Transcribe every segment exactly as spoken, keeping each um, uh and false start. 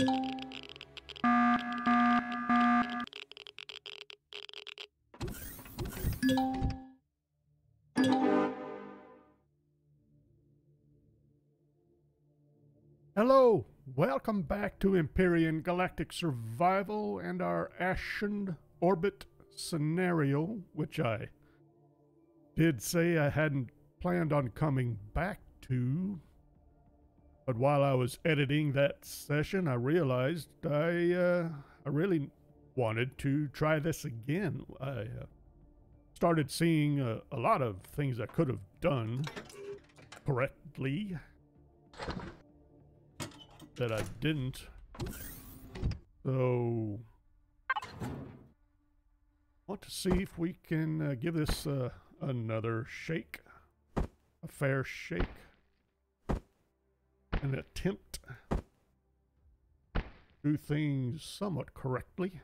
Hello, welcome back to Empyrion Galactic Survival and our Ashon orbit scenario, which I did say I hadn't planned on coming back to. But while I was editing that session, I realized I, uh, I really wanted to try this again. I uh, started seeing uh, a lot of things I could have done correctly that I didn't. So I want to see if we can uh, give this uh, another shake, a fair shake, an attempt to do things somewhat correctly.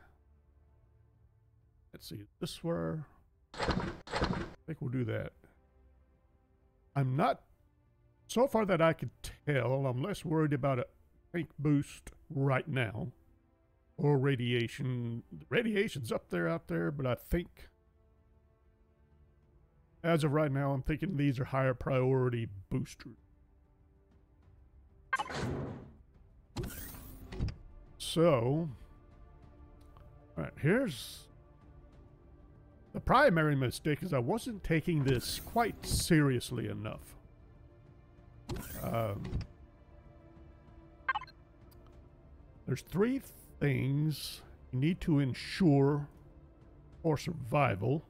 Let's see, this where I think we'll do that. I'm not, so far that I could tell, I'm less worried about a tank boost right now, or radiation. Radiation's up there, out there, but I think, as of right now, I'm thinking these are higher priority boosters. So, all right, here's the primary mistake is I wasn't taking this quite seriously enough. Um, There's three things you need to ensure for survival: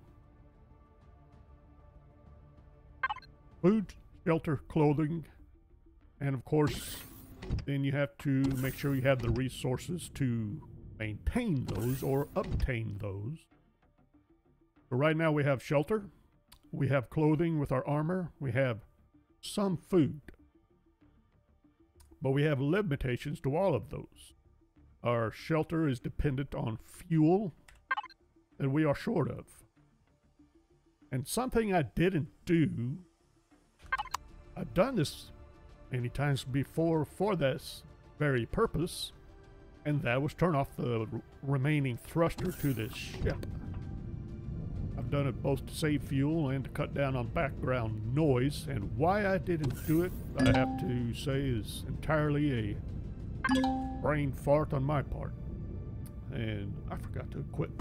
food, shelter, clothing, and of course, then you have to make sure you have the resources to maintain those or obtain those. So right now we have shelter, we have clothing with our armor, we have some food, but we have limitations to all of those. Our shelter is dependent on fuel that we are short of. And something I didn't do, I've done this many times before for this very purpose, and that was turn off the remaining thruster to this ship. I've done it both to save fuel and to cut down on background noise, and why I didn't do it, I have to say, is entirely a brain fart on my part. And I forgot to equip.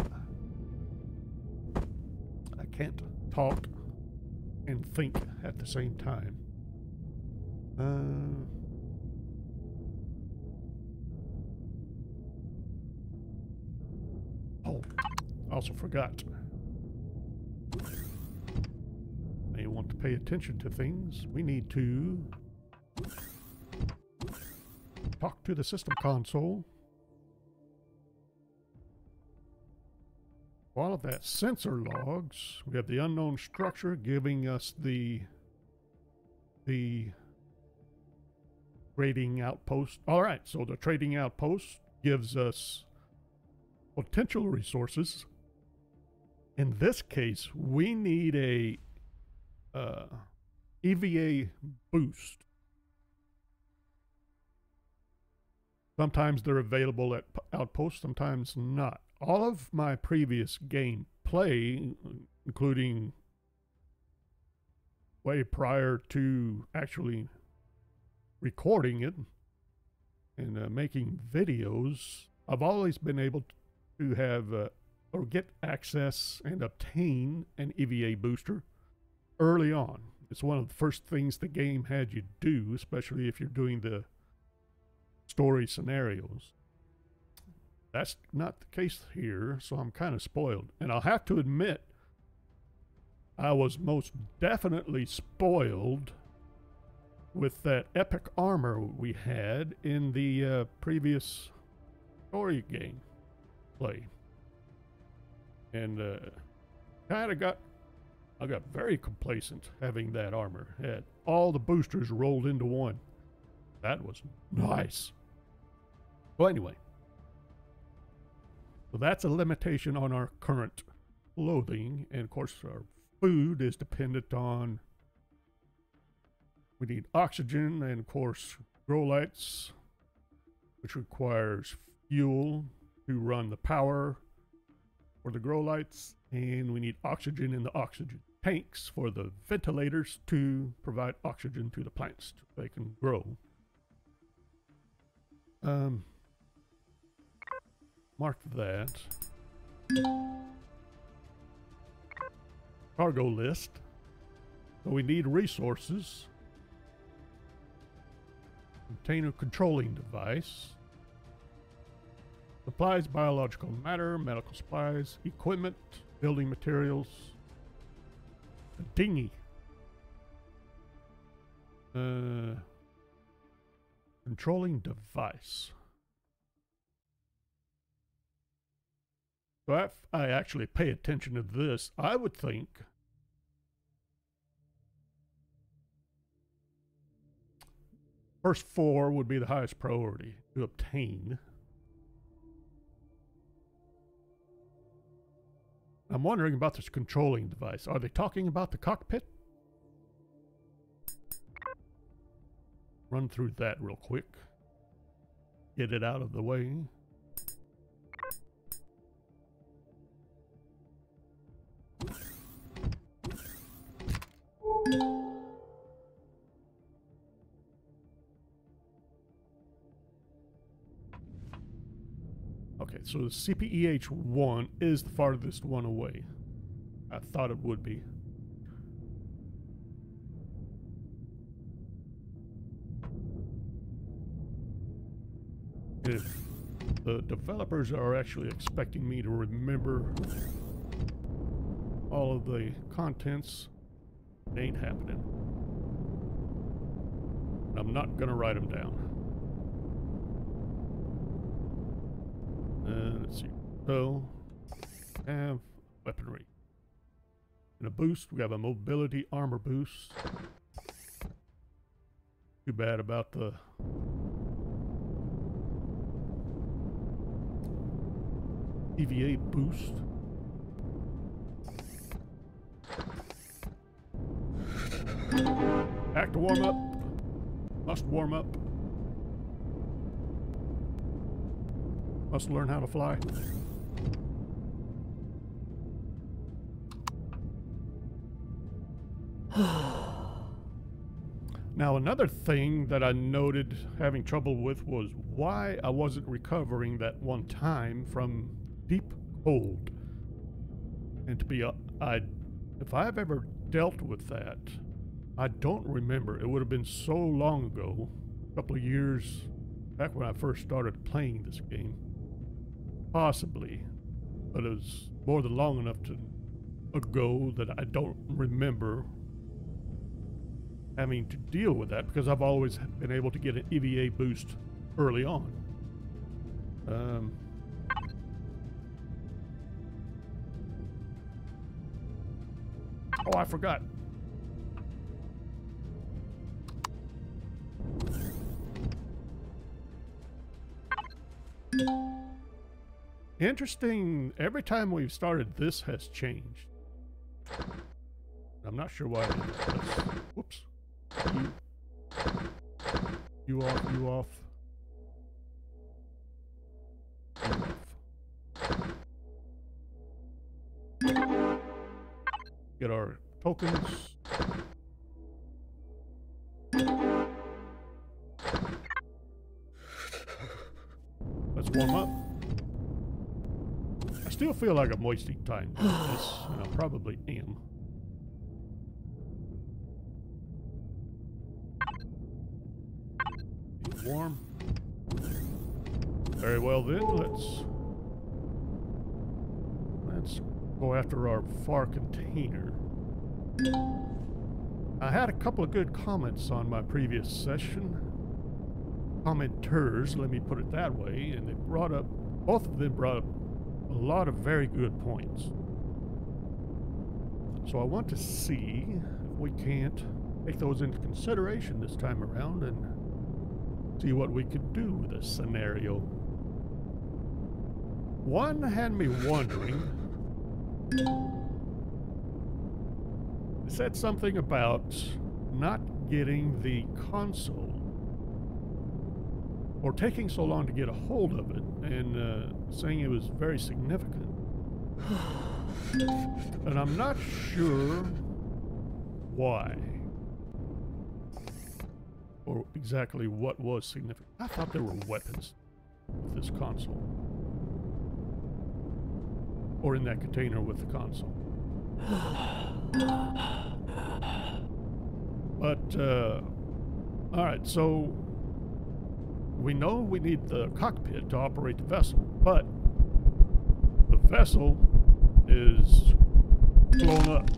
I can't talk and think at the same time. Uh, oh, also forgot. May want to pay attention to things. We need to talk to the system console. All of that sensor logs. We have the unknown structure giving us the the trading outpost. All right, so the trading outpost gives us potential resources. In this case, we need a uh, E V A boost. Sometimes they're available at outposts, sometimes not. All of my previous gameplay, including way prior to actually recording it and uh, making videos, I've always been able to have uh, or get access and obtain an E V A booster early on. It's one of the first things the game had you do, especially if you're doing the story scenarios. That's not the case here, so I'm kind of spoiled. And I'll have to admit, I was most definitely spoiled with that epic armor we had in the uh, previous story game play. And uh, kind of got, I got very complacent having that armor. Had all the boosters rolled into one. That was nice. Well, anyway. So that's a limitation on our current clothing. And of course, our food is dependent on, we need oxygen and of course, grow lights, which requires fuel to run the power for the grow lights, and we need oxygen in the oxygen tanks for the ventilators to provide oxygen to the plants so they can grow. Um, mark that. Cargo list. So we need resources. Container controlling device. Supplies, biological matter, medical supplies, equipment, building materials. A dinghy. Uh, controlling device. So if I actually pay attention to this, I would think first four would be the highest priority to obtain. I'm wondering about this controlling device. Are they talking about the cockpit? Run through that real quick. Get it out of the way. Okay, so the C P E H one is the farthest one away. I thought it would be. If the developers are actually expecting me to remember all of the contents, it ain't happening. I'm not gonna write them down. Uh, let's see. So, have weaponry. And a boost, we have a mobility armor boost. Too bad about the E V A boost. Back to warm up. Must warm up. Must learn how to fly. Now, another thing that I noted having trouble with was why I wasn't recovering that one time from deep cold. And to be, uh, I, if I've ever dealt with that, I don't remember. It would have been so long ago, a couple of years back when I first started playing this game. Possibly, but it was more than long enough to ago that I don't remember having to deal with that because I've always been able to get an E V A boost early on. Um, oh, I forgot. Interesting, every time we've started, this has changed. I'm not sure why it is. Whoops. You, you off, you off. You off. Get our tokens. Let's warm up. I still feel like I'm wasting time doing this, and I probably am. Get warm. Very well then, let's let's go after our far container. I had a couple of good comments on my previous session. Commenters, let me put it that way, and they brought up, both of them brought up a lot of very good points. So I want to see if we can't take those into consideration this time around and see what we could do with this scenario. One had me wondering, it said something about not getting the console or taking so long to get a hold of it, and uh, saying it was very significant. And I'm not sure why, or exactly what was significant. I thought there were weapons with this console, or in that container with the console. But, uh, alright, so we know we need the cockpit to operate the vessel, but the vessel is blown up.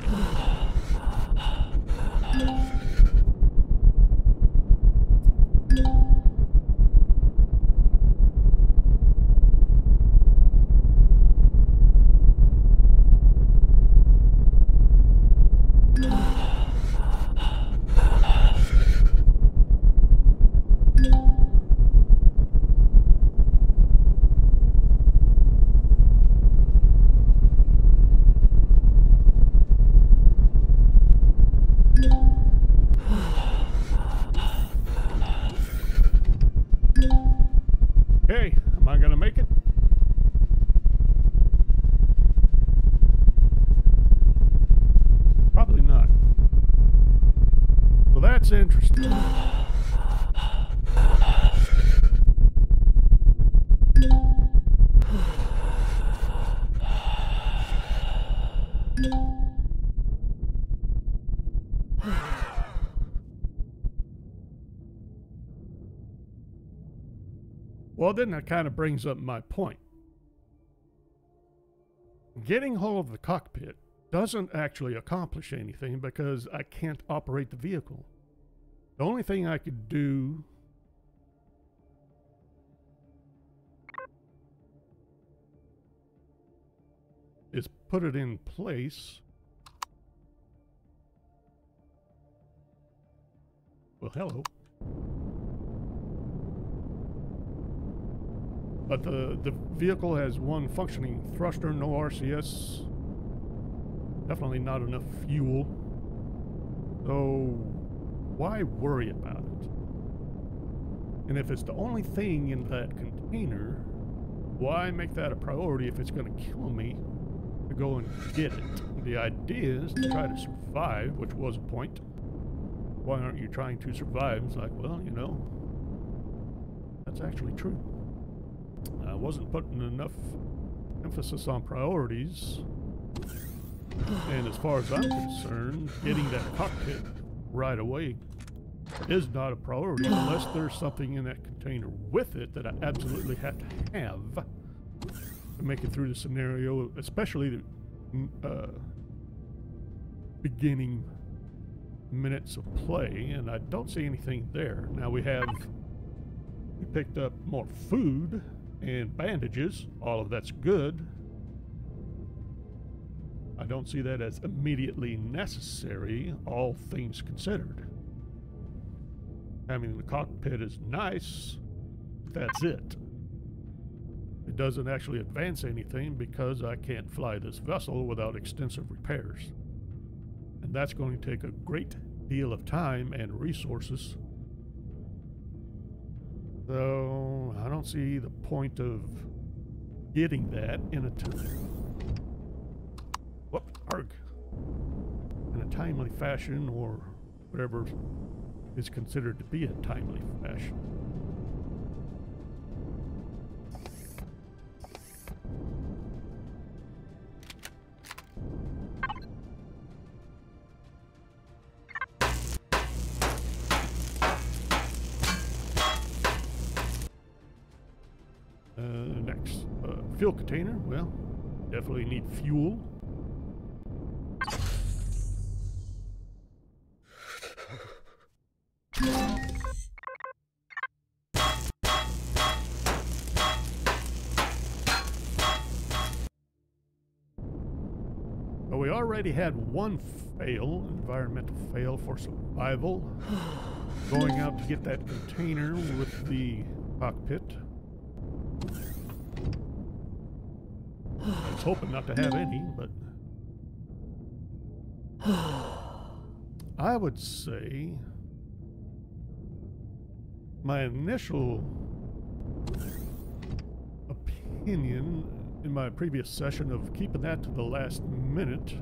Hey, am I gonna make it? Probably not. Well, that's interesting. Well, then that kind of brings up my point. Getting hold of the cockpit doesn't actually accomplish anything because I can't operate the vehicle. The only thing I could do is put it in place. Well, hello. But the, the vehicle has one functioning thruster, no R C S. Definitely not enough fuel. So why worry about it? And if it's the only thing in that container, why make that a priority if it's going to kill me to go and get it? The idea is to try to survive, which was a point. Why aren't you trying to survive? It's like, well, you know, that's actually true. I wasn't putting enough emphasis on priorities. And as far as I'm concerned, getting that cockpit right away is not a priority unless there's something in that container with it that I absolutely have to have to make it through the scenario, especially the uh, beginning minutes of play, and I don't see anything there. Now we have, we picked up more food and bandages. All of that's good. I don't see that as immediately necessary, all things considered. Having the cockpit is nice, but that's it. It doesn't actually advance anything because I can't fly this vessel without extensive repairs. And that's going to take a great deal of time and resources. So I don't see the point of getting that in a time. Whoop, arg. In a timely fashion, or whatever is considered to be a timely fashion. Uh, next, uh, fuel container. Well, definitely need fuel. But we already had one fail, environmental fail for survival. Going out to get that container with the cockpit. I was hoping not to have any, but I would say my initial opinion in my previous session of keeping that to the last minute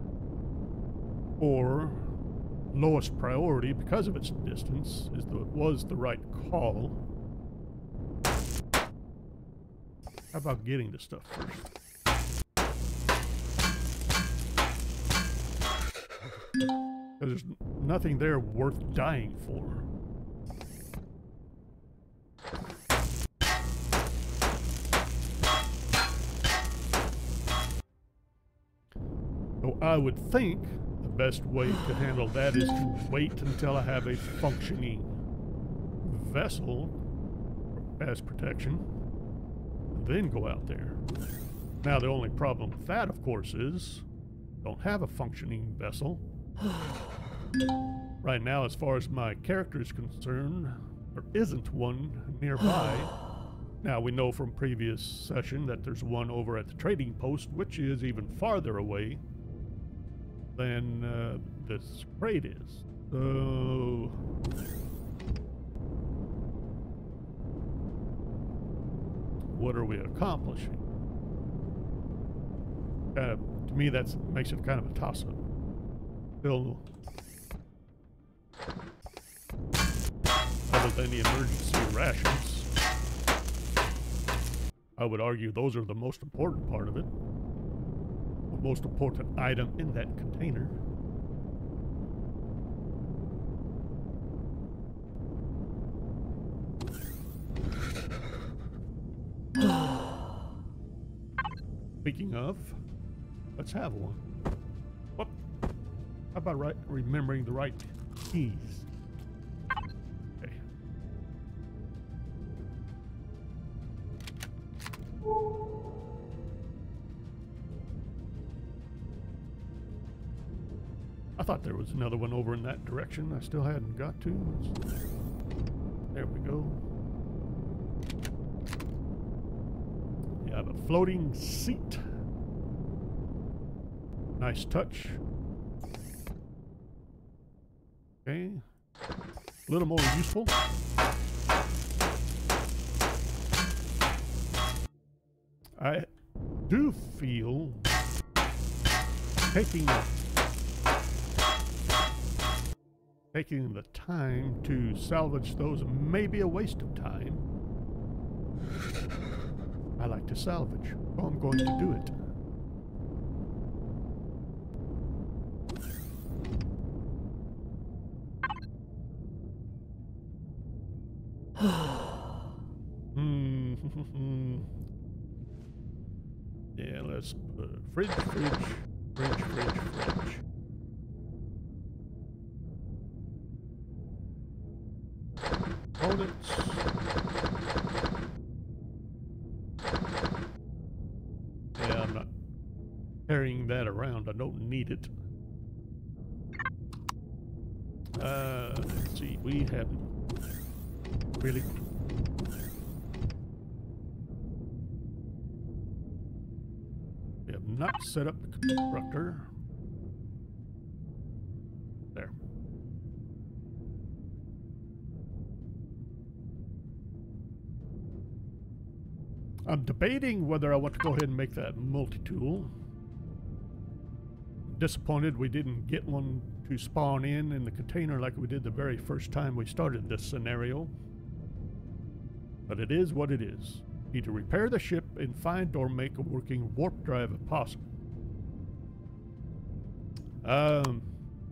or lowest priority because of its distance is the, was the right call. How about getting the stuff first? Because there's nothing there worth dying for. So I would think the best way to handle that is to wait until I have a functioning vessel as protection, and then go out there. Now the only problem with that, of course, is I don't have a functioning vessel. Right now, as far as my character is concerned, there isn't one nearby. Now, we know from previous session that there's one over at the trading post, which is even farther away than uh, this crate is. So... what are we accomplishing? Uh, to me, that makes it kind of a toss-up. Still, other than the emergency rations, I would argue those are the most important part of it. The most important item in that container. Speaking of, let's have one. What? How about right, remembering the right keys? Okay. I thought there was another one over in that direction. I still hadn't got to. There we go. You have a floating seat. Nice touch. Okay. A little more useful. I do feel taking taking the time to salvage those may be a waste of time. I like to salvage, so I'm going to do it. Hmm. Yeah, let's put fridge, fridge, fridge, fridge, fridge. Components. Yeah, I'm not carrying that around. I don't need it. Uh, let's see. We haven't really. We have not set up the constructor. There. I'm debating whether I want to go ahead and make that multi-tool. Disappointed we didn't get one to spawn in in the container like we did the very first time we started this scenario. But it is what it is. Need to repair the ship and find or make a working warp drive if possible. Um,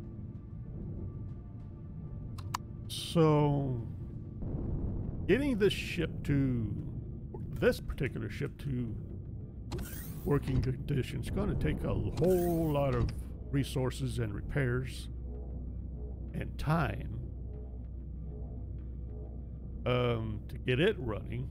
so, getting this ship to, this particular ship to working condition is going to take a whole lot of resources and repairs and time um, to get it running.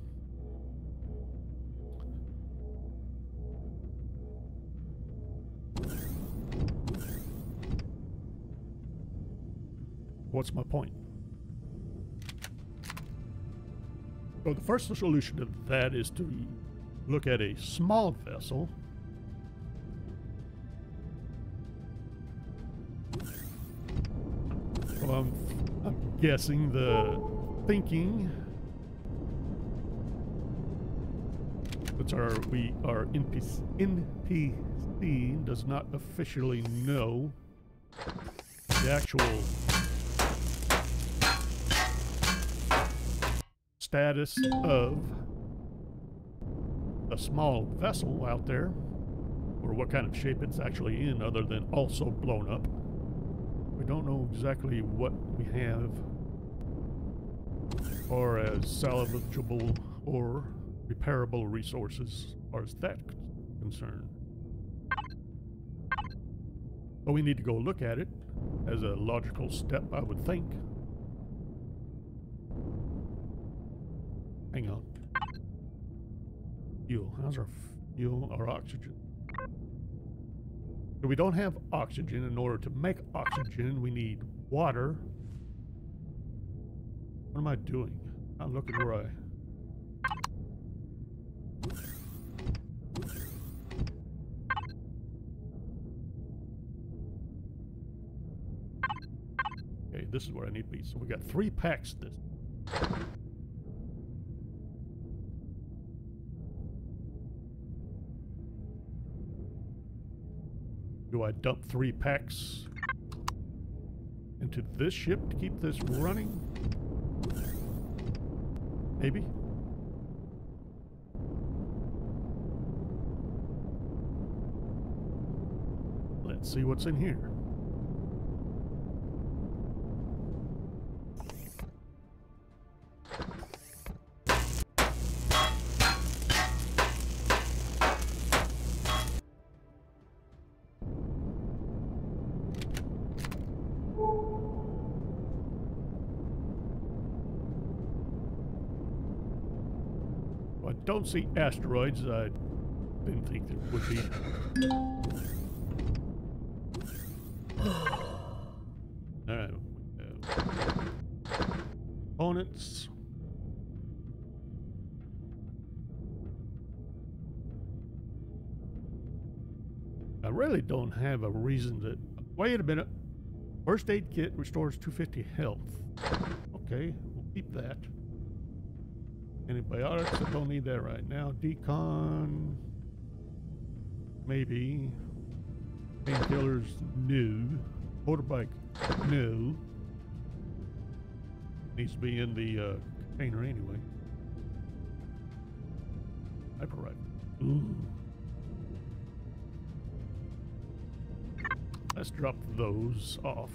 What's my point? So the first solution to that is to look at a small vessel. Well, I'm, I'm guessing the thinking since our we our N P C, N P C does not officially know the actual status of a small vessel out there, or what kind of shape it's actually in, other than also blown up. We don't know exactly what we have as far as salvageable or repairable resources as far as that's concerned. But we need to go look at it as a logical step, I would think. Hang on. Fuel. How's our fuel, our oxygen? So we don't have oxygen. In order to make oxygen, we need water. What am I doing? I'm looking where I... Okay, this is where I need to be. So we got three packs this. Do I dump three packs into this ship to keep this running? Maybe. Let's see what's in here. Don't see asteroids. I didn't think there would be. All right. Uh, components. I really don't have a reason to. Wait a minute. First aid kit restores two hundred fifty health. Okay, we'll keep that. Antibiotics, I don't need that right now. Decon, maybe. Painkillers, no. Motorbike, no. Needs to be in the uh, container anyway. Hyper rifle. Ooh. Let's drop those off.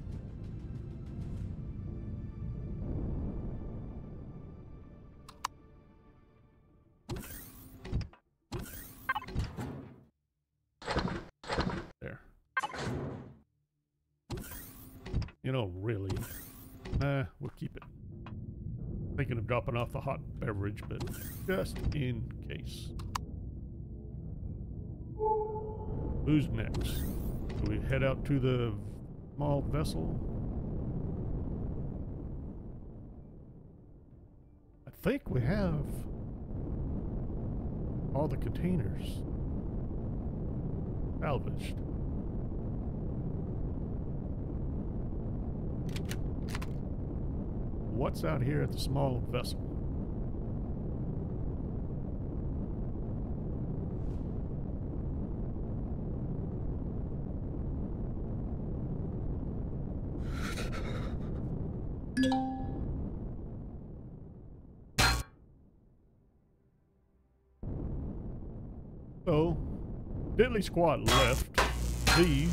You know, really. Nah, we'll keep it. Thinking of dropping off the hot beverage, but just in case. Who's next? Do we head out to the small vessel? I think we have all the containers salvaged. What's out here at the small vessel? So, diddly squat left. These.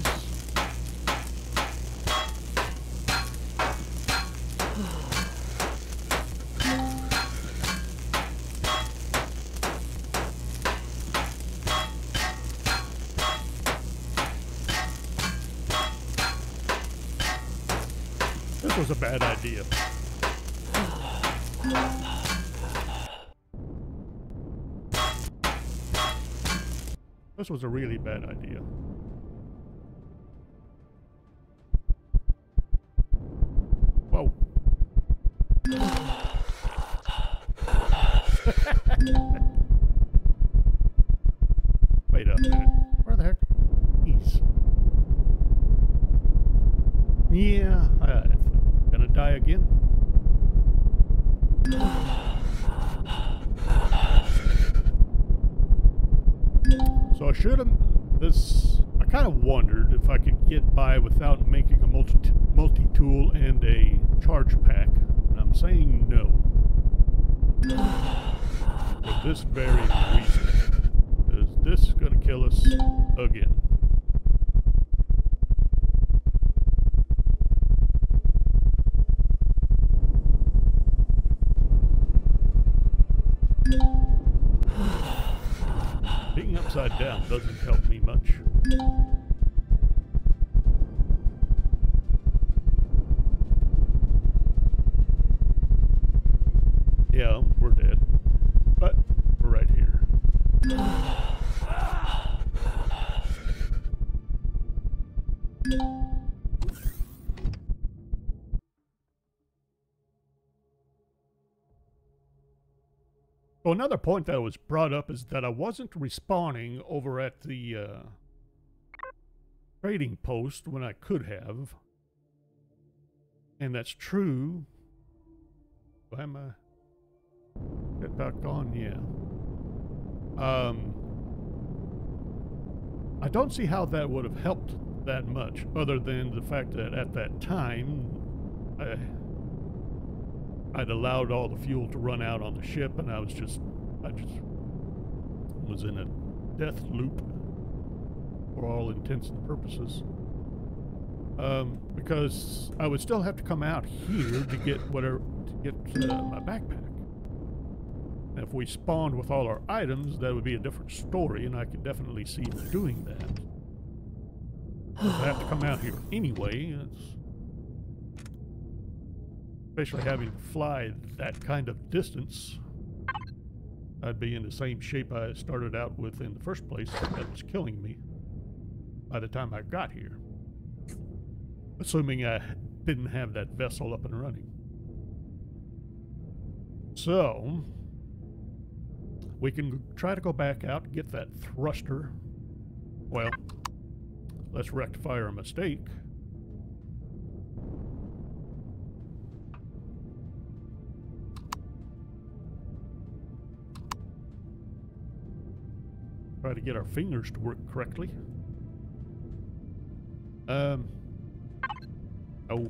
This was a bad idea. This was a really bad idea. Whoa. Wait a minute. Where the heck? Jeez. Yeah, I'm gonna die again. should have this. I kind of wondered if I could get by without making a multi multi tool and a charge pack. And I'm saying no. For this very reason, because this is going to kill us again. Being upside down doesn't help me much. Yeah, we're dead. But we're right here. So another point that was brought up is that I wasn't respawning over at the uh, trading post when I could have. And that's true. Am I? Get back on, yeah. Um, I don't see how that would have helped that much, other than the fact that at that time, I, I'd allowed all the fuel to run out on the ship, and I was just, I just was in a death loop for all intents and purposes. Um, because I would still have to come out here to get whatever, to get uh, my backpack. And if we spawned with all our items, that would be a different story, and I could definitely see doing that. If I have to come out here anyway, it's, especially having to fly that kind of distance, I'd be in the same shape I started out with in the first place that was killing me by the time I got here. Assuming I didn't have that vessel up and running. So, we can try to go back out and get that thruster. Well, let's rectify our mistake. Try to get our fingers to work correctly. Um... Oh.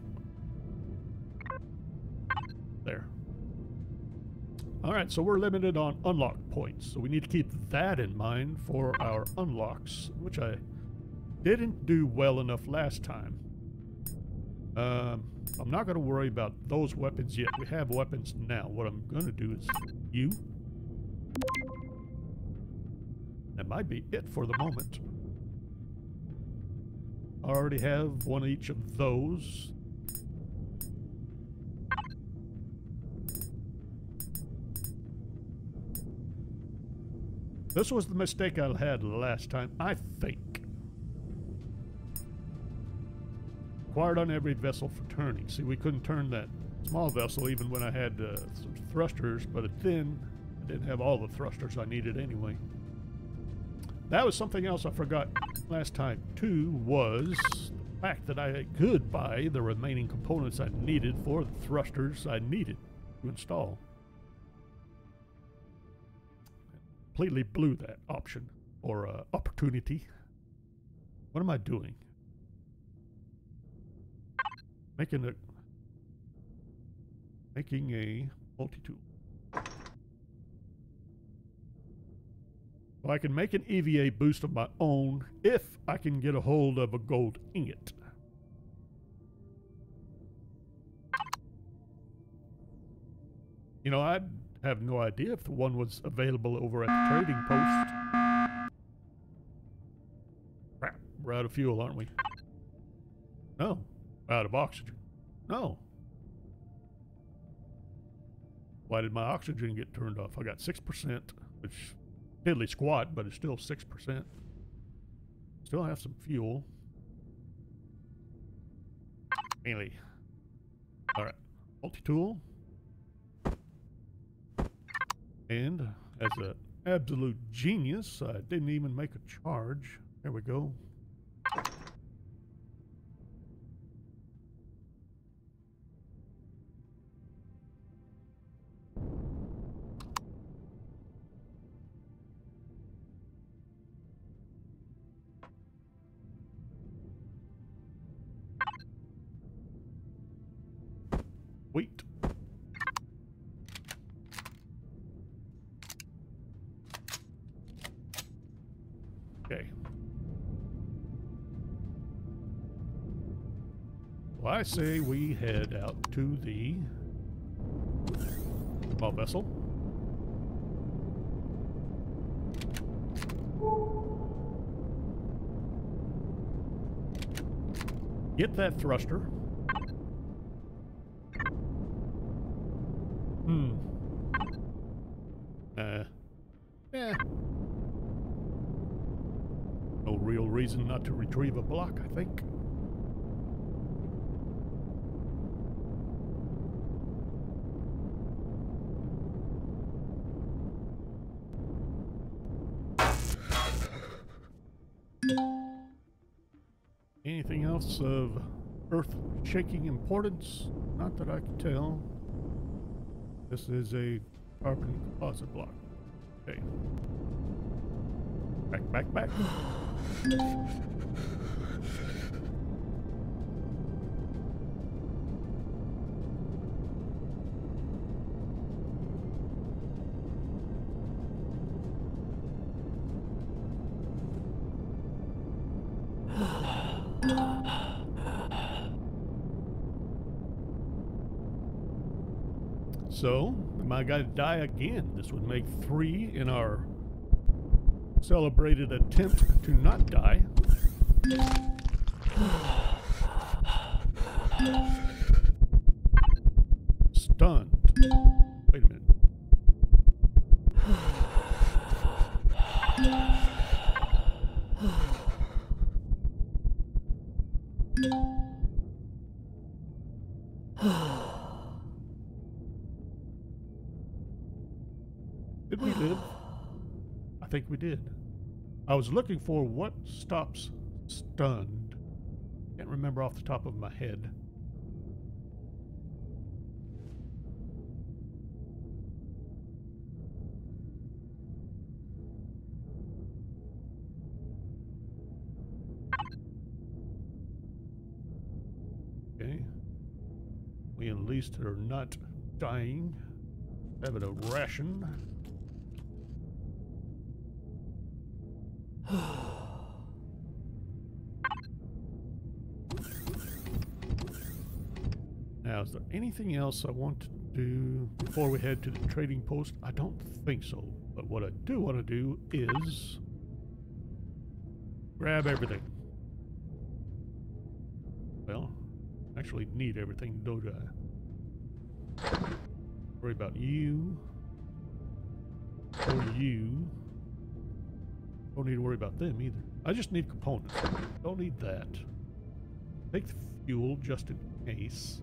There. Alright, so we're limited on unlock points, so we need to keep that in mind for our unlocks, which I didn't do well enough last time. Um, I'm not going to worry about those weapons yet. We have weapons now. What I'm going to do is you. That might be it for the moment. I already have one of each of those. This was the mistake I had last time, I think. Required on every vessel for turning. See, we couldn't turn that small vessel even when I had uh, some thrusters, but then I didn't have all the thrusters I needed anyway. That was something else I forgot last time, too, was the fact that I could buy the remaining components I needed for the thrusters I needed to install. Completely blew that option, or uh, opportunity. What am I doing? Making a... Making a multi-tool. So I can make an E V A boost of my own if I can get a hold of a gold ingot. You know, I have no idea if the one was available over at the trading post. Crap, we're out of fuel, aren't we? No. Out of oxygen. No. Why did my oxygen get turned off? I got six percent, which... diddly squat, but it's still six percent. Still have some fuel. Mainly. Alright. Multi-tool. And as an absolute genius, I didn't even make a charge. There we go. Okay. Well, I say we head out to the small vessel. Get that thruster. Hmm. Uh. Yeah. No real reason not to retrieve a block, I think. Anything else of earth-shaking importance? Not that I can tell. This is a carbon composite block. Okay. Back, back, back. So, am I going to die again? This would make three in our celebrated attempt to not die. Stunned. Wait a minute. Did we live? I think we did. I was looking for what stops stunned. Can't remember off the top of my head. Okay. We at least are not dying. Having a ration. Now, is there anything else I want to do before we head to the trading post? I don't think so. But what I do want to do is grab everything. Well, actually need everything, don't I? Worry about you. Or you. Don't need to worry about them either. I just need components. Don't need that. Take the fuel just in case.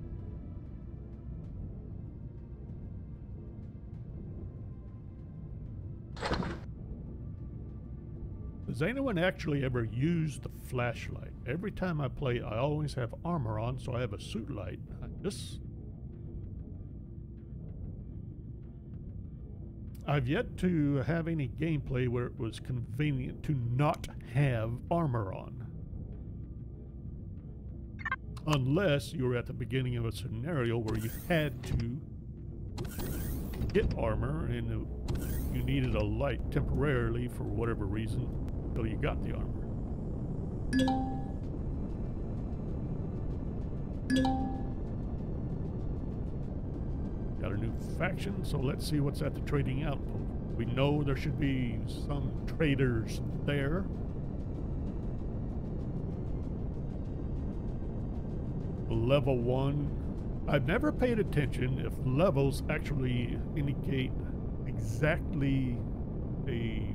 Does anyone actually ever use the flashlight? Every time I play, I always have armor on, so I have a suit light. I just... I've yet to have any gameplay where it was convenient to not have armor on. Unless you were at the beginning of a scenario where you had to get armor and you needed a light temporarily for whatever reason until you got the armor. Got a new faction, so let's see what's at the trading outpost. We know there should be some traders there. Level one. I've never paid attention if levels actually indicate exactly a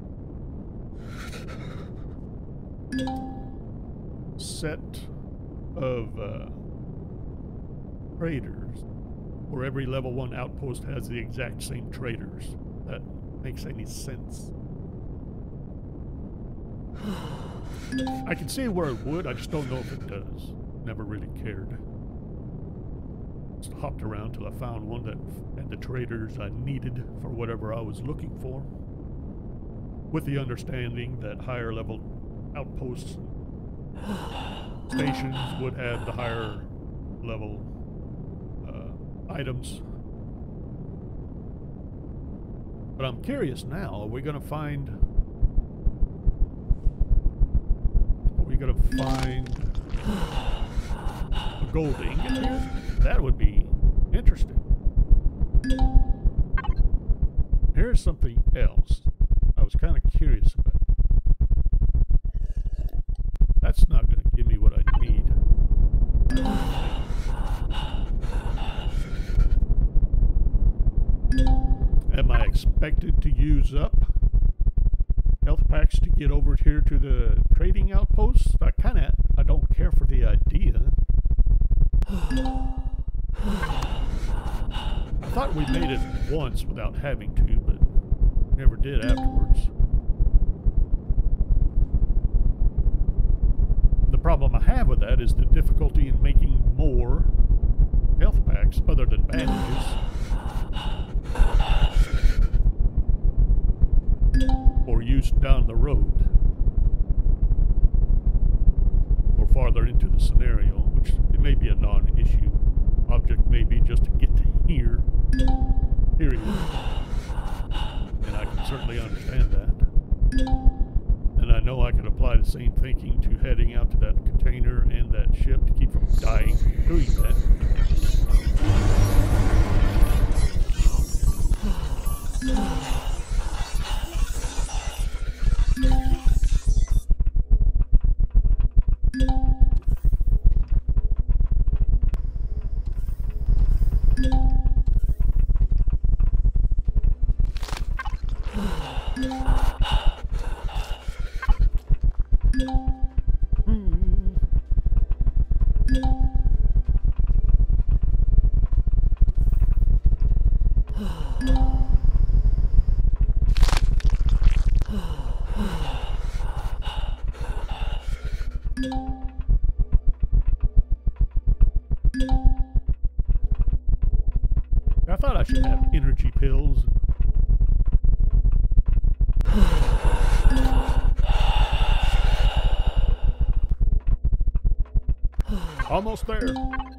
set of uh, traders. Where every level one outpost has the exact same traders. That makes any sense. I can see where it would, I just don't know if it does. Never really cared. Just hopped around till I found one that had the traders I needed for whatever I was looking for. With the understanding that higher level outposts stations would have the higher level items. But I'm curious now, are we going to find gonna find a gold ingot here? That would be interesting. Here's something else I was kind of curious about. That's not going to give me what I need. Am I expected to use up health packs to get over here to the trading outposts? I kind of, I don't care for the idea. I thought we made it once without having to, but never did afterwards. The problem I have with that is the difficulty in making more health packs other than bandages for use down the road or farther into the scenario, which it may be a non-issue. Object may be just to get to here, period. And I can certainly understand that. And I know I can apply the same thinking to heading out to that container and that ship to keep from dying from doing that. I thought I should have energy pills. Almost there.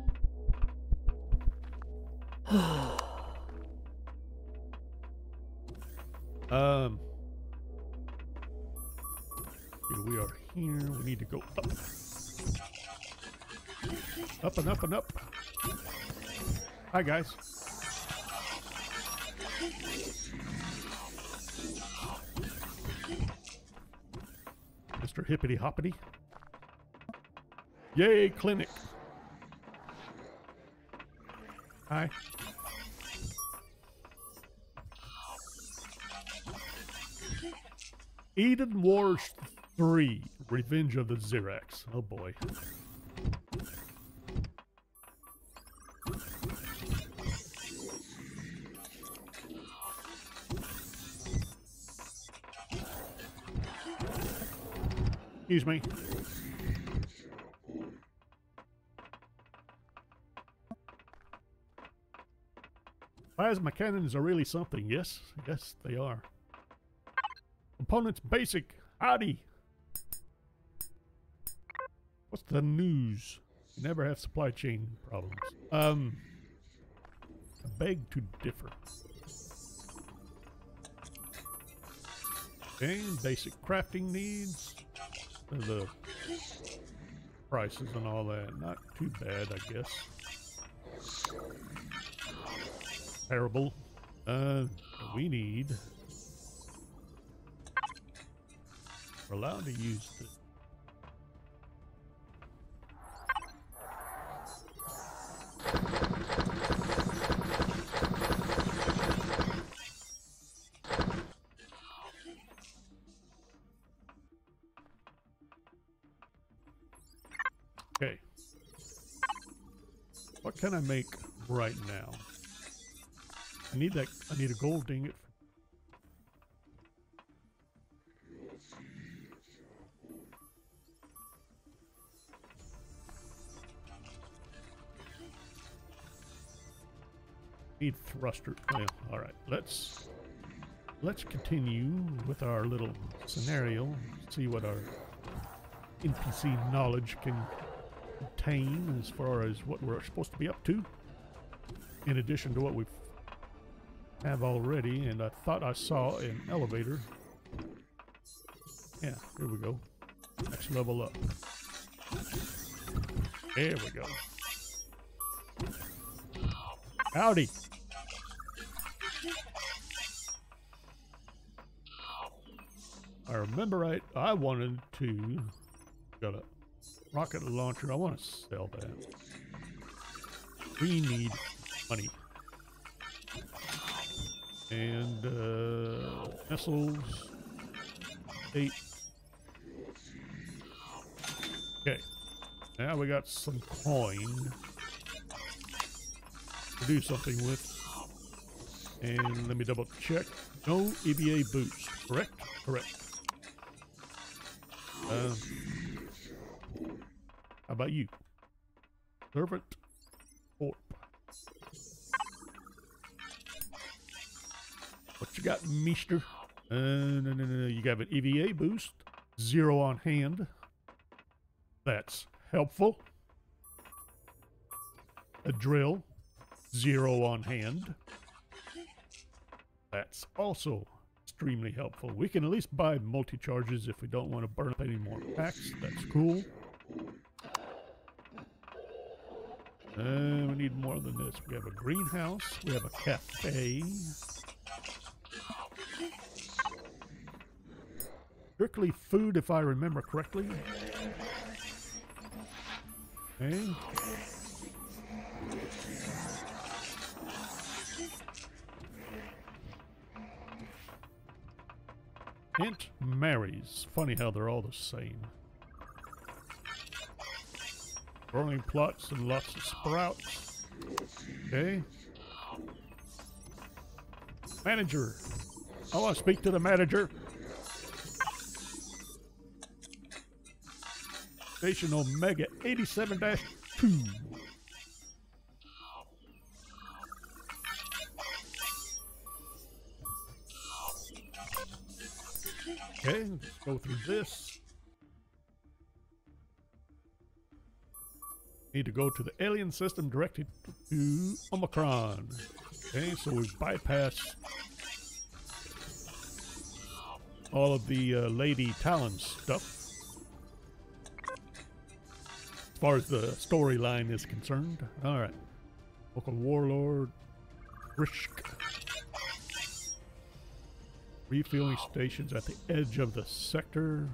Um, here we are here. We need to go up. Up and up and up. Hi, guys. Mister Hippity Hoppity. Yay, clinic. Hi. Eden Wars three, Revenge of the Xerax. Oh boy. Excuse me. Plasma cannons are really something. Yes, yes, they are. Components basic. Howdy. What's the news? You never have supply chain problems. Um, I beg to differ. Okay, basic crafting needs. The prices and all that. Not too bad, I guess. Terrible. Uh, we need... We're allowed to use this. Okay. What can I make right now? I need that. I need a gold ingot. Need thruster. Well, all right. Let's let's continue with our little scenario. See what our N P C knowledge can contain as far as what we're supposed to be up to, in addition to what we have already. And I thought I saw an elevator. Yeah, here we go. Next level up. There we go. Howdy. I remember right, I wanted to, got a rocket launcher, I want to sell that. We need money. And, uh, missiles, eight. Okay, now we got some coin to do something with. And let me double check. No E V A boost, correct? Correct. Um, how about you? Servant Orp. What you got, meester? Uh, no, no, no, you got an E V A boost. Zero on hand. That's helpful. A drill. Zero on hand. That's also extremely helpful. We can at least buy multi-charges if we don't want to burn up any more packs. That's cool. Uh, we need more than this. We have a greenhouse. We have a cafe. Strictly food, if I remember correctly. Okay. Hint marries. Funny how they're all the same. Growing plots and lots of sprouts. Okay. Manager. I want to speak to the manager. Station Omega eighty-seven dash two. Okay, let's go through this. Need to go to the alien system directed to Omicron. Okay, so we bypass all of the uh, Lady Talon stuff. As far as the storyline is concerned. Alright. Local warlord. Rishk. Refueling stations at the edge of the sector.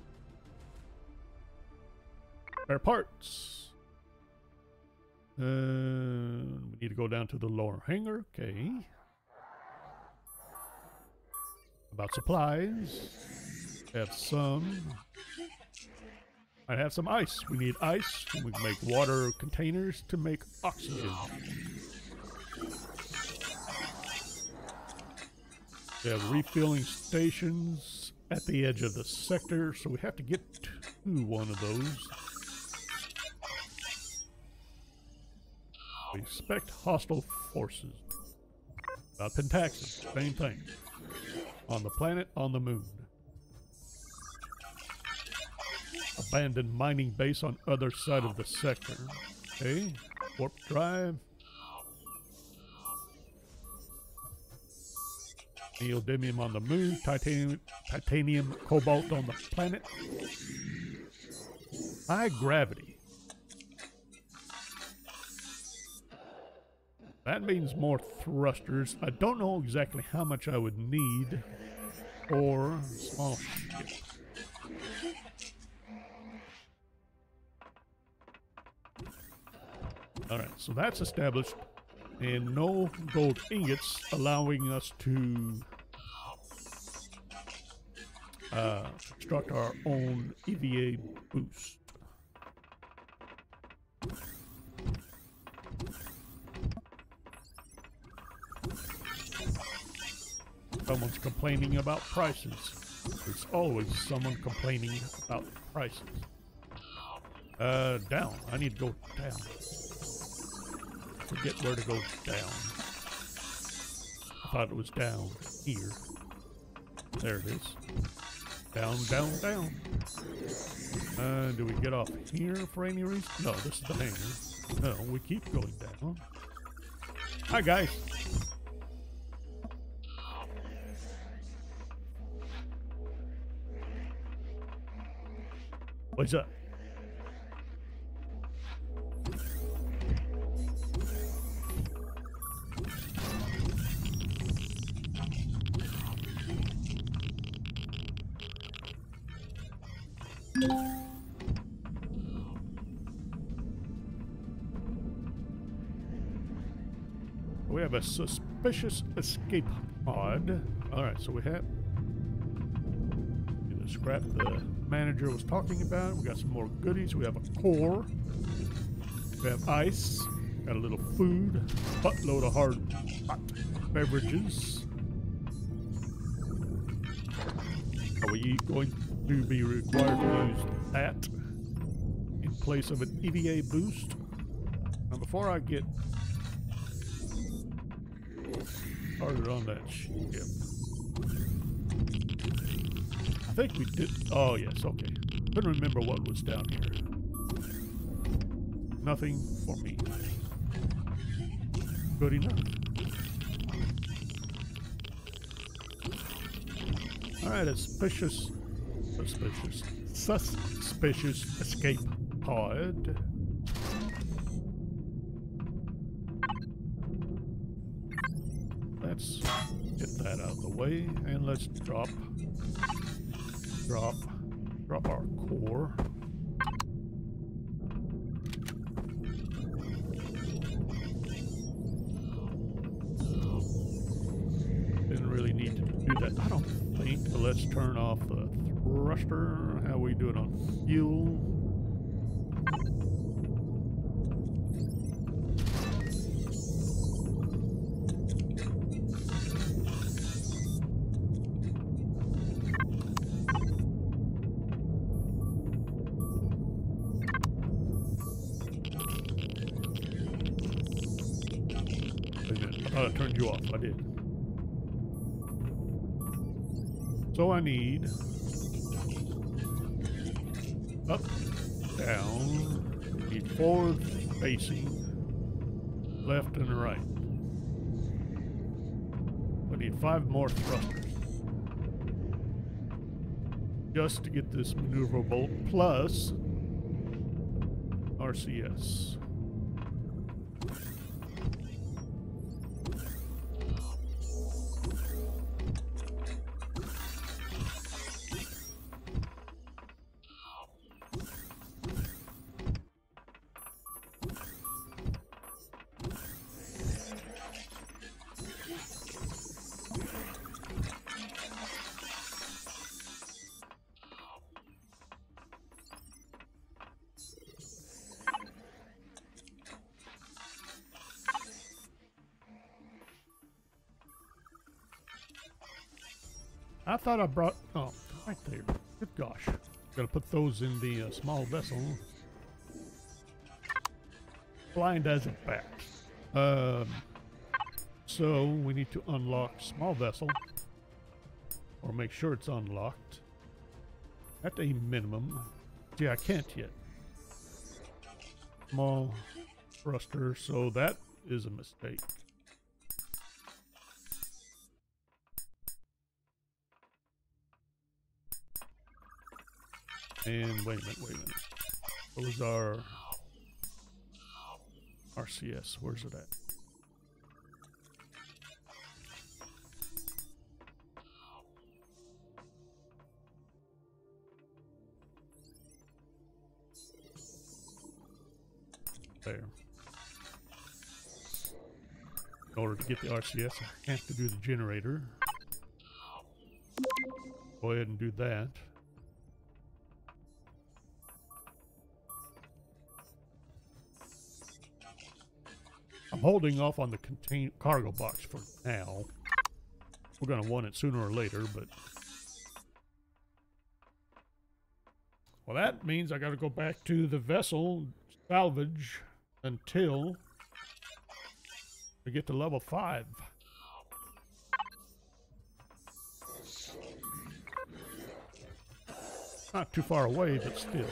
Spare parts. Uh, we need to go down to the lower hangar. Okay. About supplies. Have some. Might have some ice. We need ice. We can make water containers to make oxygen. We have refilling stations at the edge of the sector, so we have to get to one of those. We expect hostile forces. About Pentaxis, same thing. On the planet, on the moon. Abandoned mining base on other side of the sector. Okay, warp drive. Neodymium on the moon, titanium, titanium, cobalt on the planet. High gravity. That means more thrusters. I don't know exactly how much I would need for small ship. Alright, so that's established. And no gold ingots, allowing us to uh, construct our own E V A boost. Someone's complaining about prices. There's always someone complaining about prices. Uh, down. I need to go down. Forget where to go down. I thought it was down here. There it is. Down, down, down. Uh, do we get off here for any reason? No, this is the hangar. No, we keep going down. Hi, guys. What's up? We have a suspicious escape pod. Alright, so we have the scrap the manager was talking about. We got some more goodies. We have a core. We have ice. Got a little food. Buttload of hard hot beverages. Are we going to be required to use that in place of an E V A boost? Now before I get started on that ship, I think we did. Oh yes, okay. Couldn't remember what was down here. Nothing for me. Good enough. Alright, a suspicious, suspicious, suspicious escape pod. Let's get that out of the way, and let's drop, drop, drop our core. Didn't really need to do that, I don't think, but let's turn off the thruster. How we do it on fuel? I turned you off. I did. So I need up, down, need forward facing, left and right. I need five more thrusters just to get this maneuverable plus R C S. I thought I brought, oh, right there. Good gosh. Gotta put those in the uh, small vessel. Blind as a bat. Um, so we need to unlock small vessel, or make sure it's unlocked at a minimum. Yeah, I can't yet. Small thruster, so that is a mistake. And wait a minute, wait a minute. What was our R C S? Where's it at? There. In order to get the R C S, I have to do the generator. Go ahead and do that. I'm holding off on the contain cargo box for now. We're going to want it sooner or later, but... Well, that means I got to go back to the vessel, salvage, until we get to level five. Not too far away, but still.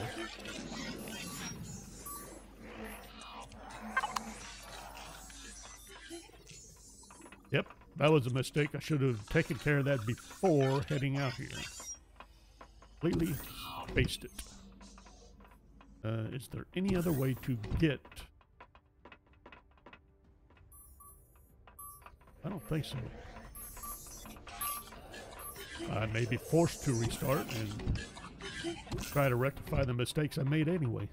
Yep, that was a mistake. I should have taken care of that before heading out here. Completely spaced it. Uh, is there any other way to get... I don't think so. I may be forced to restart and Try to rectify the mistakes I made anyway.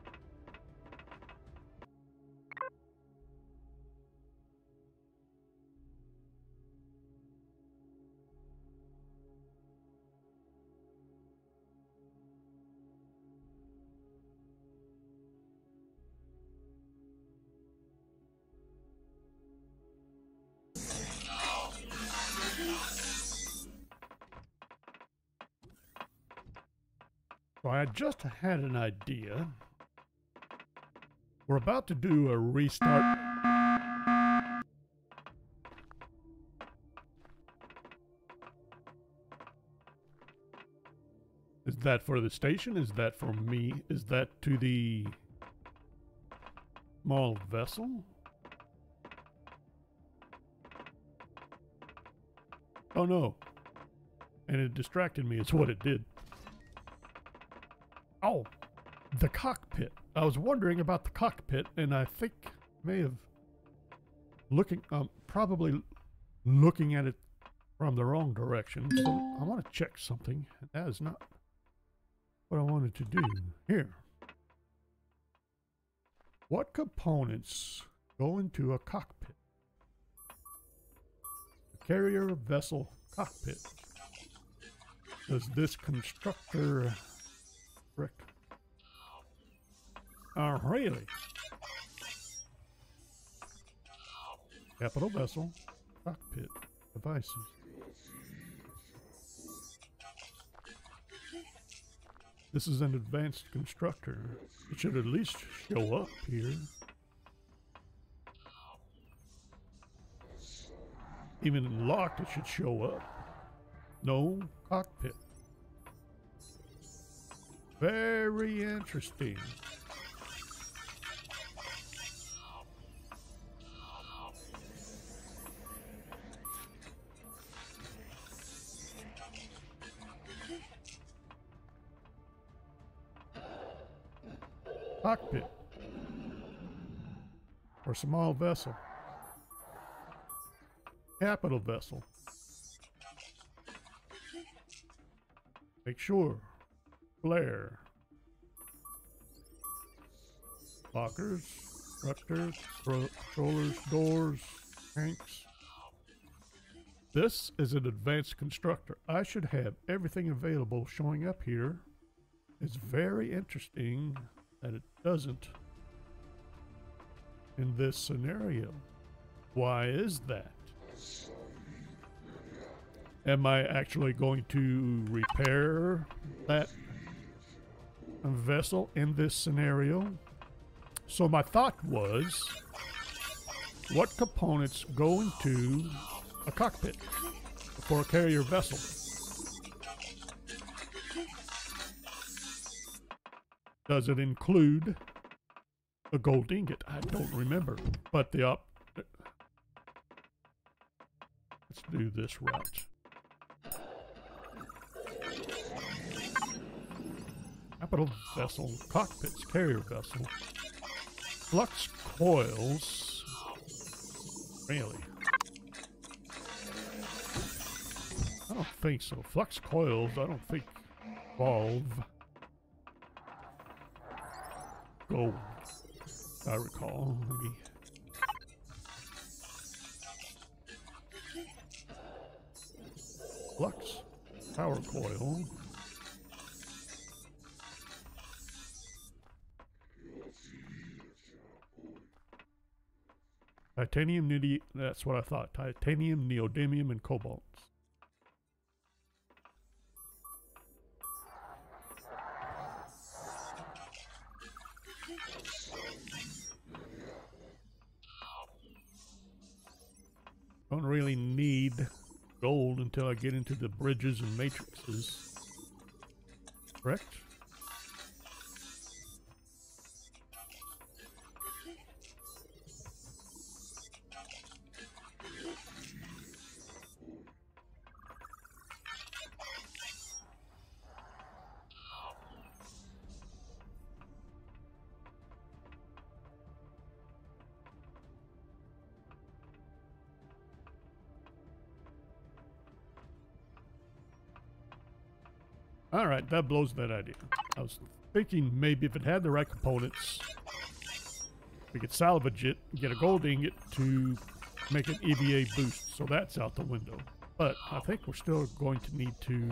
So I just had an idea. We're about to do a restart. Is that for the station? Is that for me? Is that to the small vessel? Oh no. And it distracted me, is what it did. Oh, the cockpit. I was wondering about the cockpit, and I think may have looking, um, probably looking at it from the wrong direction. So I want to check something. That is not what I wanted to do. Here. What components go into a cockpit? A carrier vessel cockpit. Does this constructor correct? Oh, really? Capital vessel cockpit devices. This is an advanced constructor. It should at least show up here. Even locked, it should show up. No cockpit. Very interesting. Cockpit or small vessel, capital vessel. Make sure flare, lockers, structures, controllers, doors, tanks. This is an advanced constructor. I should have everything available showing up here. It's very interesting that it doesn't in this scenario. Why is that? Am I actually going to repair that vessel in this scenario? So my thought was, what components go into a cockpit for a carrier vessel? Does it include a gold ingot? I don't remember, but the op... Let's do this route. Capital vessel, cockpits, carrier vessel, flux coils. Really? I don't think so. Flux coils, I don't think involve gold, I recall. Let me... Flux power coil. Titanium, nitty, that's what I thought. Titanium, neodymium, and cobalt. Don't really need gold until I get into the bridges and matrices. Correct? All right, that blows that idea. I was thinking maybe if it had the right components, we could salvage it, get a gold ingot to make an E V A boost. So that's out the window. But I think we're still going to need to...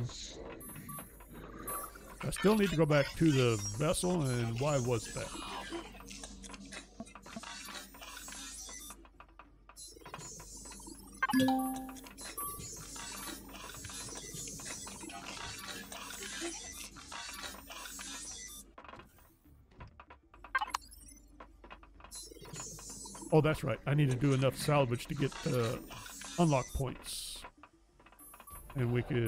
I still need to go back to the vessel, and why was that? Oh, that's right. I need to do enough salvage to get uh, unlock points. And we could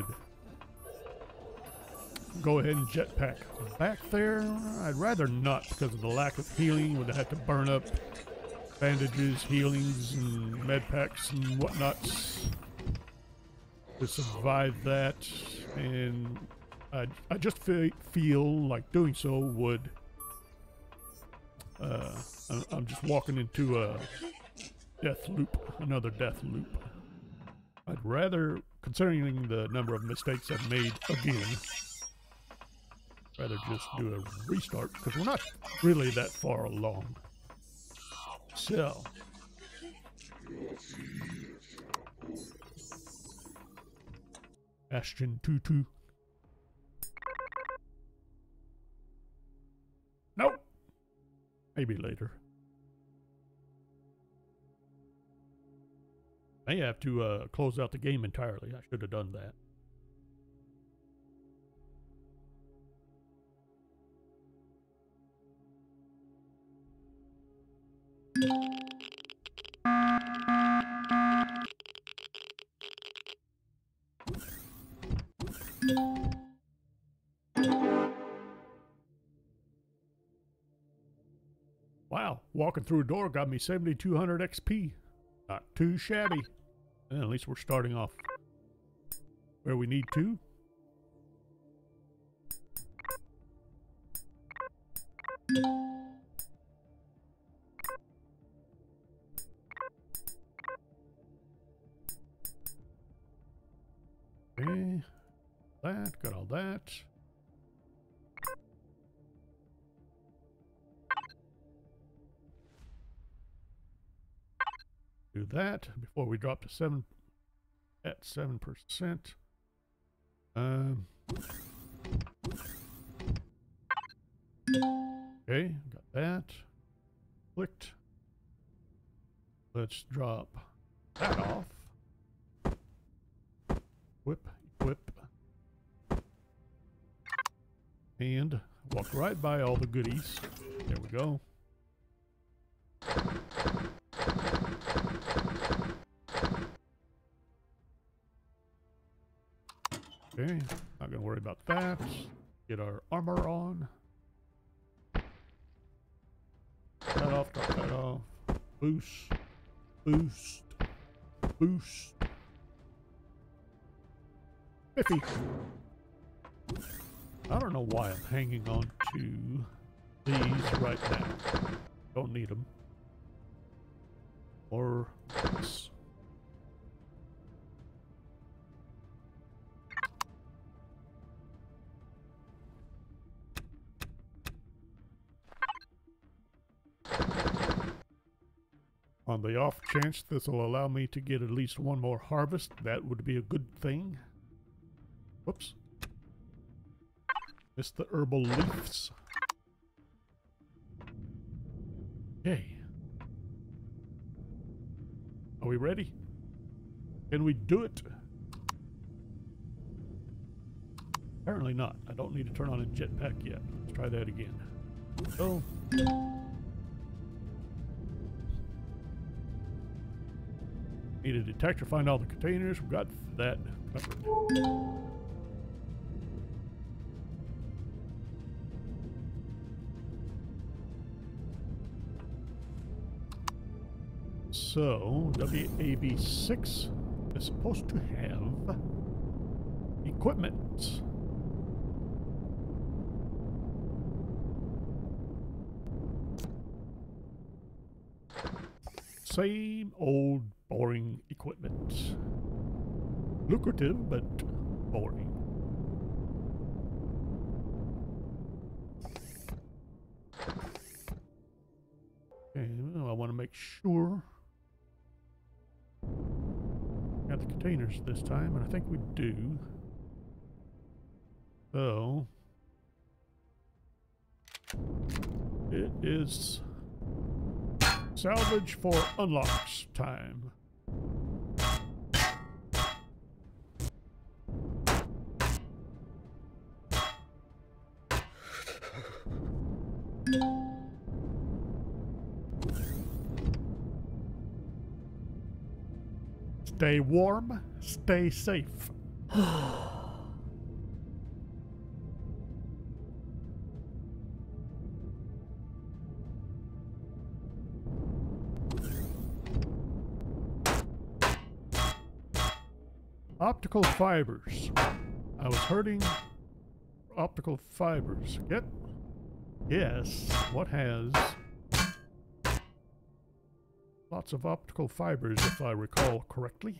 go ahead and jetpack back there. I'd rather not because of the lack of healing. Would have to burn up bandages, healings, and med packs and whatnots to survive that. And I, I just fe feel like doing so would... Uh, I'm just walking into a death loop, another death loop. I'd rather, considering the number of mistakes I've made again, rather just do a restart, because we're not really that far along. So. Ashon two two. Nope. Maybe later. May have to uh, close out the game entirely. I should have done that. Wow, walking through a door got me seventy-two hundred X P. Not too shabby. And at least we're starting off where we need to. Okay, that, got all that. Do that before we drop to seven at seven percent. Um, okay, got that. Clicked. Let's drop that off. Whip, whip. And walk right by all the goodies. There we go. Okay, not gonna worry about that. Get our armor on. That off, drop that off. Boost, boost, boost. Fifty. I don't know why I'm hanging on to these right now. Don't need them. Or this. On the off chance this will allow me to get at least one more harvest, that would be a good thing. Whoops. Missed the herbal leaves. Okay. Are we ready? Can we do it? Apparently not. I don't need to turn on a jetpack yet. Let's try that again. So. Need a detector, find all the containers. We've got that covered. So, W A B six is supposed to have equipment. Same old boring equipment. Lucrative, but boring. make sure. Got the containers this time, and I think we do. So it is salvage for unlocks time. Stay warm, stay safe. Optical fibers. I was hurting optical fibers. Get? Yes. What has lots of optical fibers, if I recall correctly.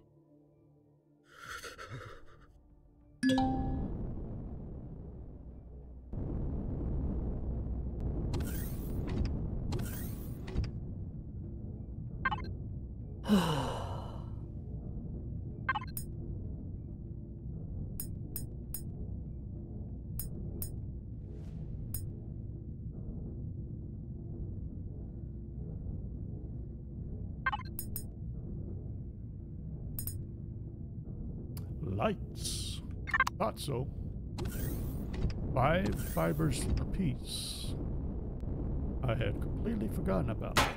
Lights. Thought so. Five fibers apiece. I had completely forgotten about it.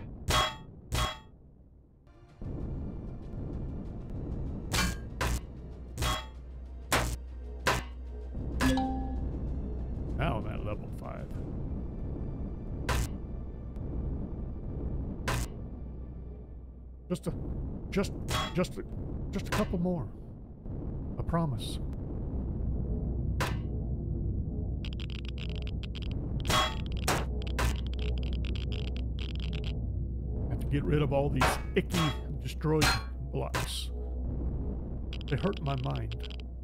Now I'm at level five. Just a, just, just, a, just a couple more. I promise. Have to get rid of all these icky, destroyed blocks. They hurt my mind.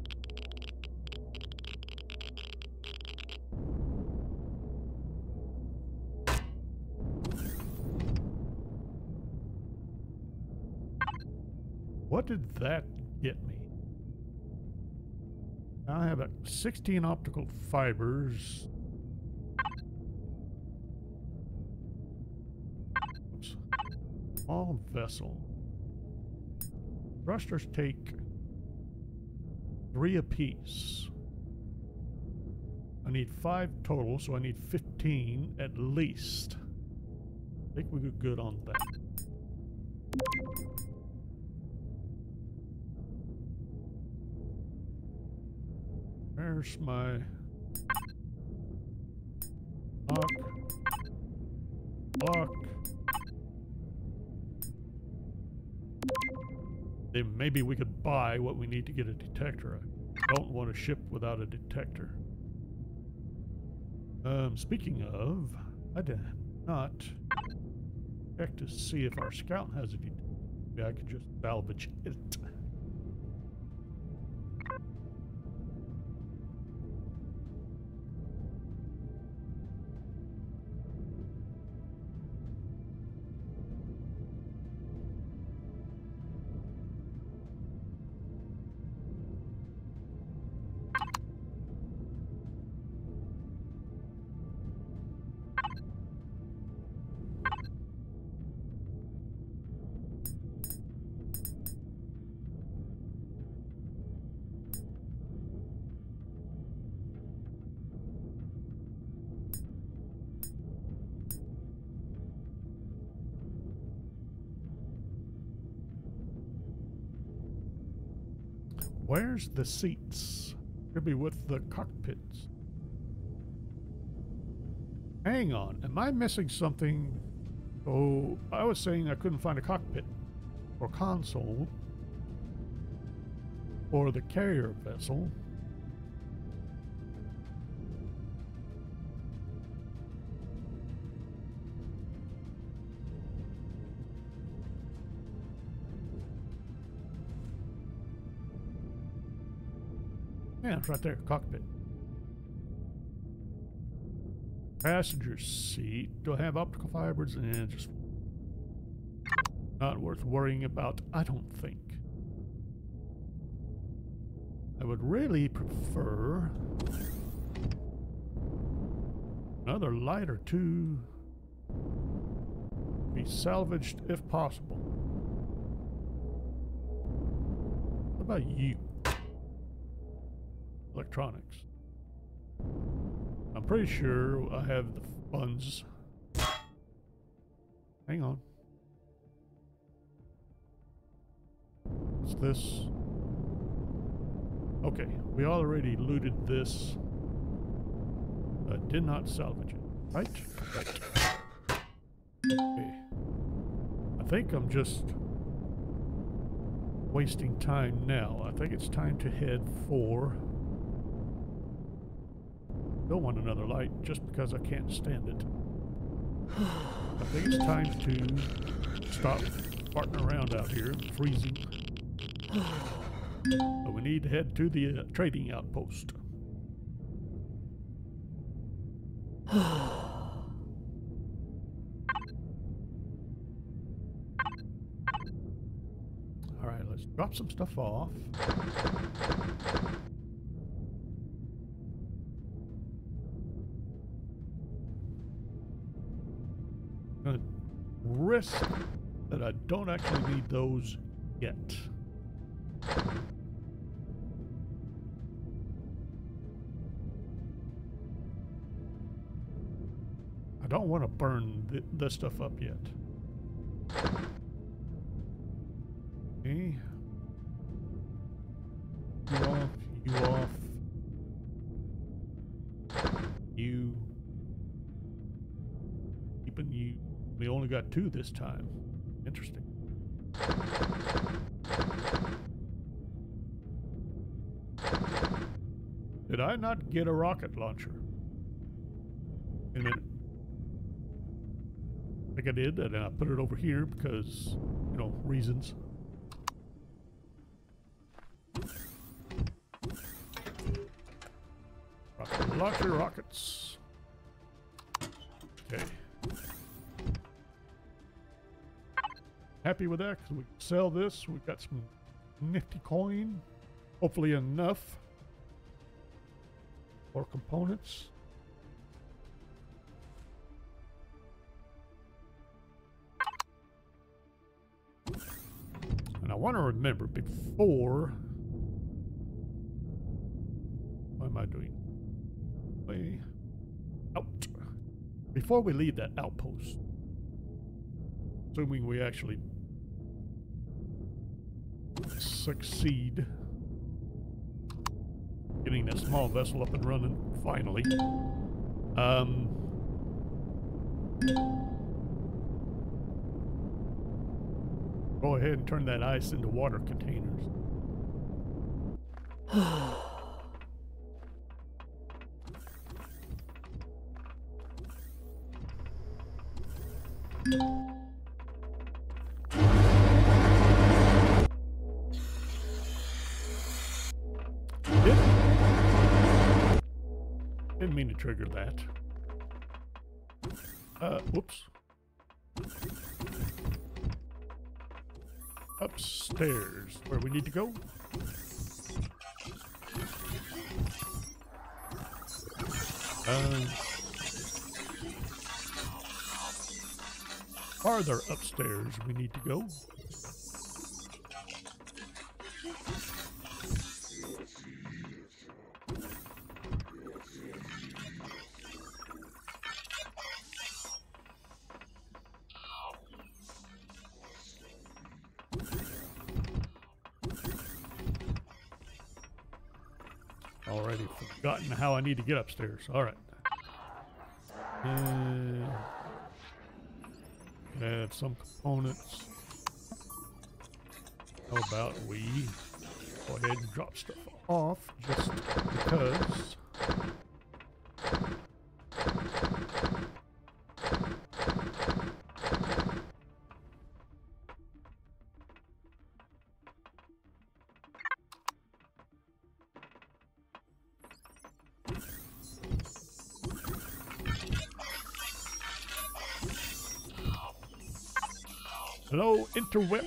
What did that get me? Now I have a sixteen optical fibers. Oops. Small vessel. Thrusters take three apiece. I need five total, so I need fifteen at least. I think we got good on that. There's my lock, lock. Then maybe we could buy what we need to get a detector. I don't want to ship without a detector. Um, speaking of, I did not check to see if our scout has a detector. Maybe I could just salvage it. Where's the seats? Could be with the cockpits. Hang on, am I missing something? Oh, I was saying I couldn't find a cockpit or console for the carrier vessel. Yeah, it's right there, cockpit. Passenger seat. Do I have optical fibers? And just Not worth worrying about, I don't think. I would really prefer another light or two be salvaged if possible. What about you? Electronics. I'm pretty sure I have the funds. Hang on. What's this? Okay, we already looted this. Uh, did not salvage it. Right? Right. Okay. I think I'm just wasting time now. I think it's time to head for... Don't want another light just because I can't stand it. I think it's time to stop farting around out here, freezing. So we need to head to the uh, trading outpost. Alright, let's drop some stuff off. I'm gonna risk that I don't actually need those yet. I don't want to burn th this stuff up yet. Okay. You off, you off. You. Keeping you. We only got two this time. Interesting. Did I not get a rocket launcher? Wait a minute. I think I did, and I put it over here because, you know, reasons. Rocket launcher rockets. Okay. Happy with that because we can sell this. We've got some nifty coin. Hopefully enough for components. And I want to remember before... What am I doing? Way out. Before we leave that outpost, assuming we actually succeed getting that small vessel up and running, finally. Um... Go ahead and turn that ice into water containers. Didn't, didn't mean to trigger that. Uh, whoops. Upstairs, where we need to go. Um, farther upstairs we need to go. Already forgotten how I need to get upstairs. All right. Uh, add some components. How about we go ahead and drop stuff off just because. Hello, interweb.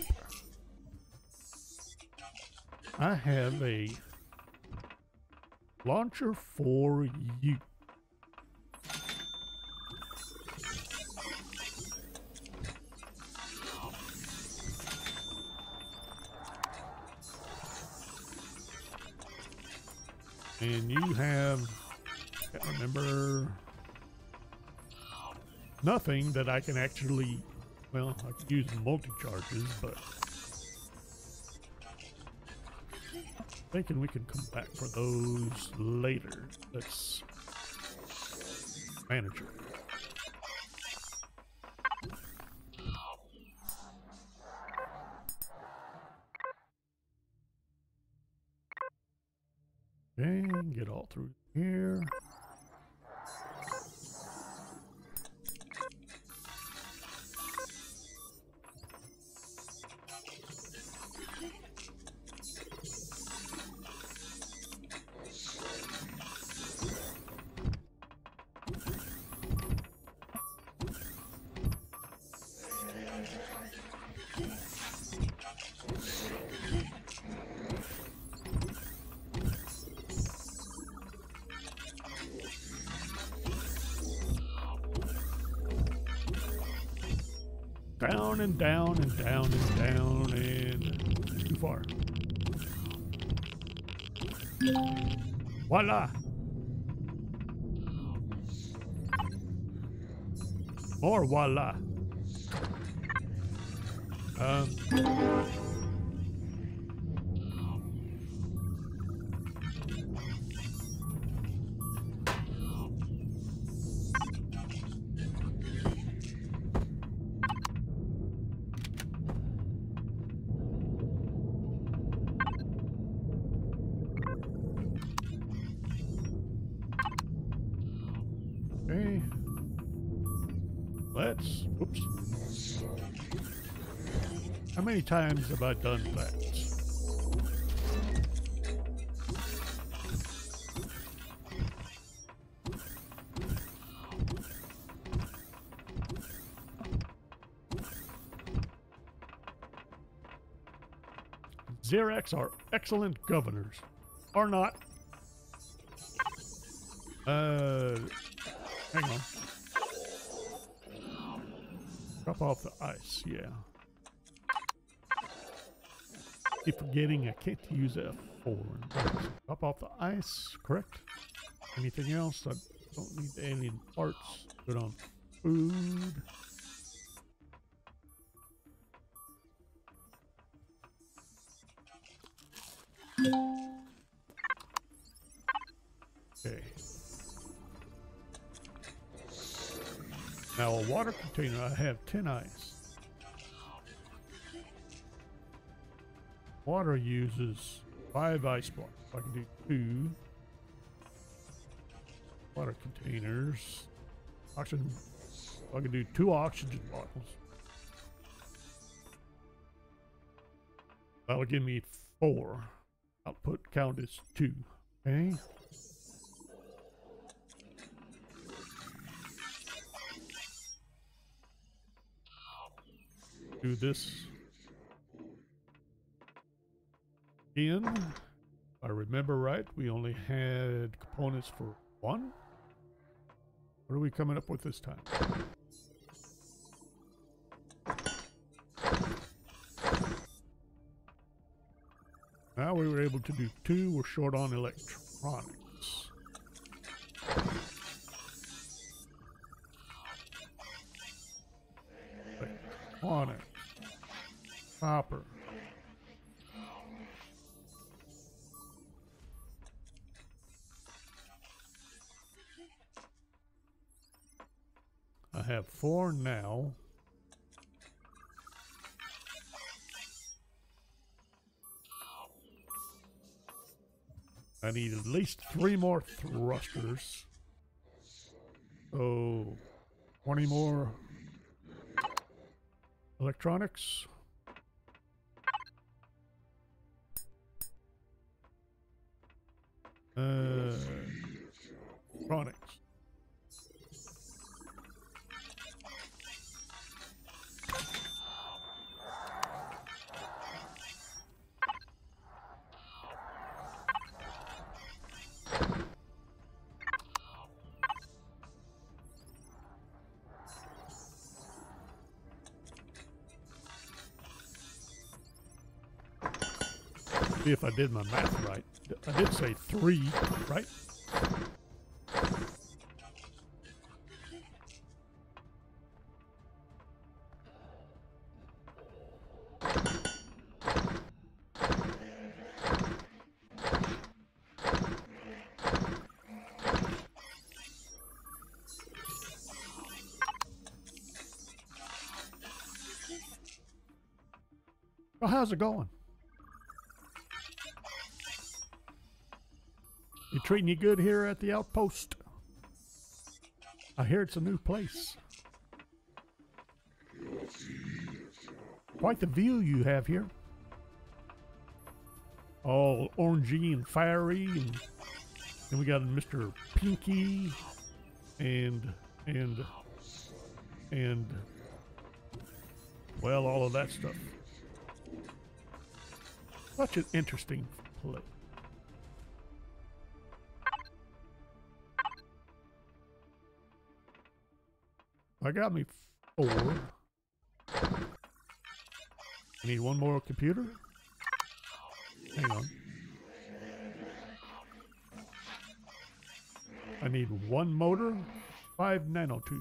I have a launcher for you. And you have, I can't remember, nothing that I can actually, well, I could use multi-charges, but thinking we can come back for those later. Let's manage it. Okay, get all through here. Down and down and down and down and too far. Voila! More voila. Um, okay. Let's, oops. How many times have I done that? Xerox are excellent governors. Or not. Uh, hang on. Drop off the ice, yeah. Keep forgetting I can't use F four. Drop off the ice, correct? Anything else? I don't need alien parts. Put on food. Okay. Now a water container, I have ten ice. Water uses five ice blocks. I can do two water containers. Oxygen, I can do two oxygen bottles. That'll give me four. Output count is two. Okay. Do this in. If I remember right, we only had components for one. What are we coming up with this time? Now we were able to do two. We're short on electronics. Electronics. Copper. I have four now. I need at least three more thrusters. So, twenty more electronics. Uh, electronics. See if I did my math right. I did say three, right? Well, how's it going? You treating you good here at the outpost? I hear it's a new place. Quite the view you have here. All orangey and fiery, and then we got Mister Pinky, and and and well, all of that stuff. Such an interesting place. I got me four. I need one more computer. Hang on. I need one motor, five nanotubes.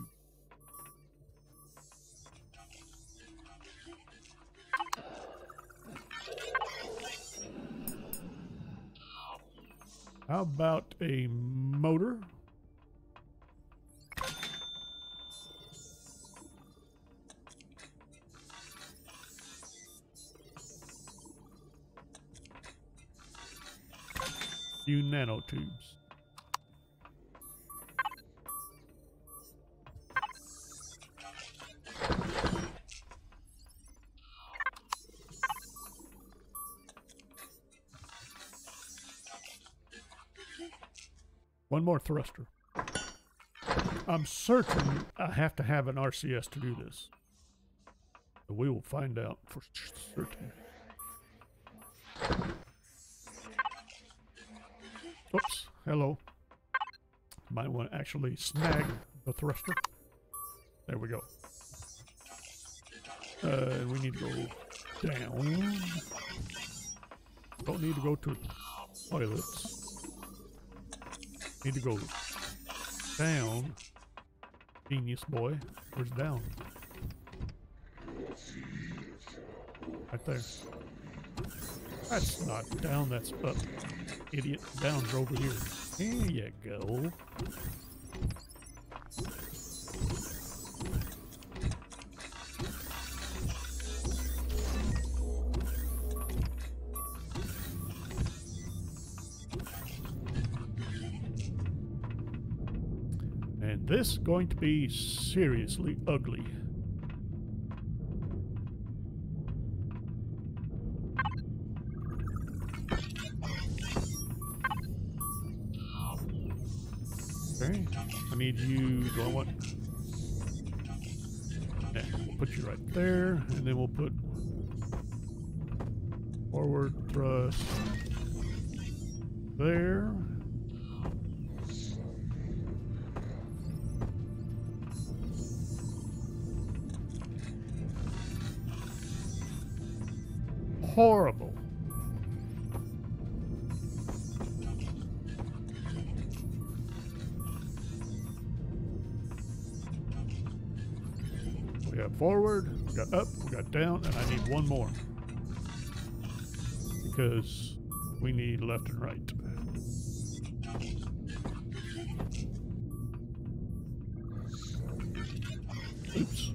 How about a motor? Few nanotubes. One more thruster. I'm certain I have to have an R C S to do this. But we will find out for certain. Oops, hello. Might want to actually snag the thruster. There we go. Uh, we need to go down. Don't need to go to toilets. Need to go down. Genius boy. Where's down? Right there. That's not down, that's up. Idiot. Down's over here. There you go. And this is going to be seriously ugly. Okay, I need you, do I want, yeah, we'll put you right there, and then we'll put forward thrust there. Horrible. We got forward, we got up, we got down, and I need one more. Because we need left and right. Oops.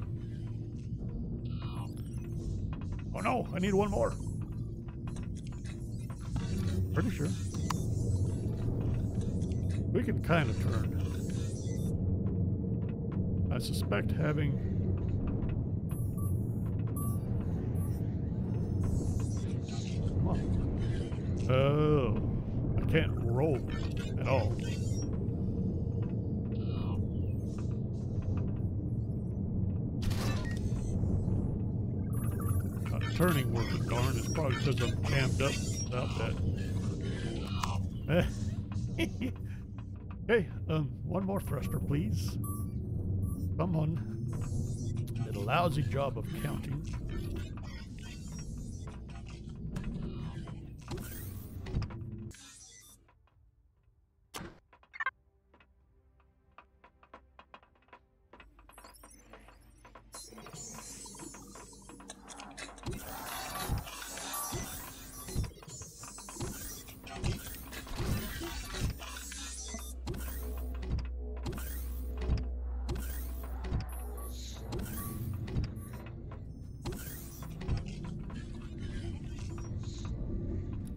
Oh no, I need one more. Pretty sure. We can kind of turn. I suspect having... Come on. Oh, I can't roll at all. Not turning worth a darn. It's probably because I'm jammed up about that. Okay, um, one more thruster, please. Someone did a lousy job of counting.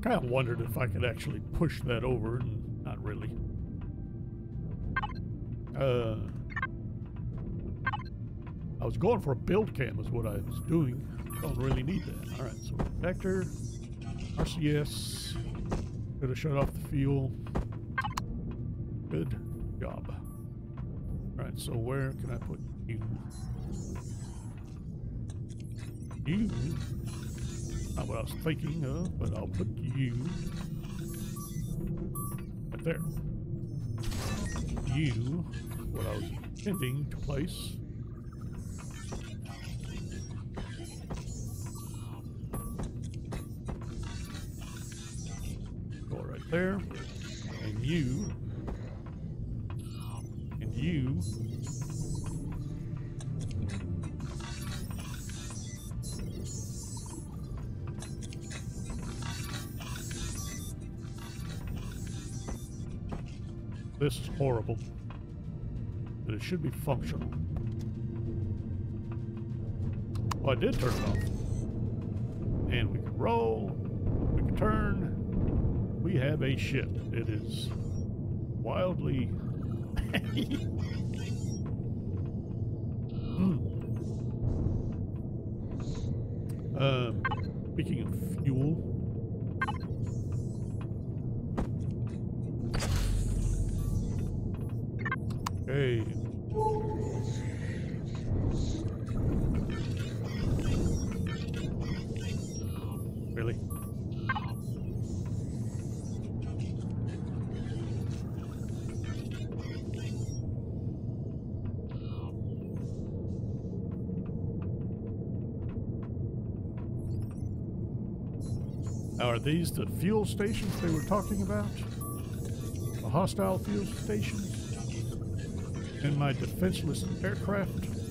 kind of wondered if I could actually push that over, and not really. Uh, I was going for a build cam is what I was doing. Don't really need that. All right, so vector, R C S, could have shut off the fuel. Good job. All right, so where can I put you? You, not what I was thinking of, but I'll put you right there. You, what I was intending to place. Go right there. And you, and you. This is horrible, but it should be functional. Well, I did turn it off. And we can roll, we can turn. We have a ship. It is wildly... hmm. Um, speaking of fuel... Hey. Really? Now, are these the fuel stations they were talking about? The hostile fuel stations? In my defenseless aircraft.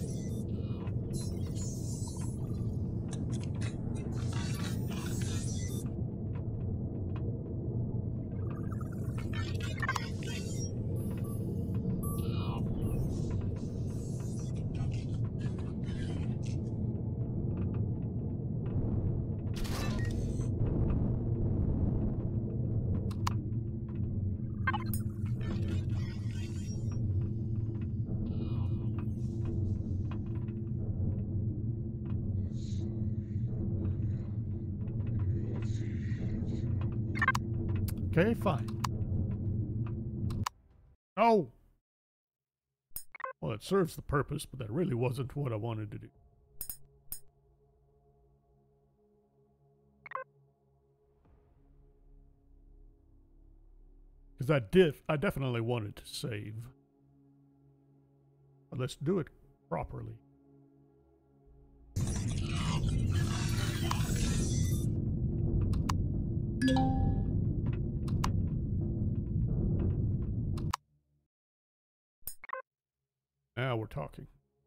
Okay, fine. Oh! Well, it serves the purpose, but that really wasn't what I wanted to do. Because I did, I definitely wanted to save. But let's do it properly. Now we're talking.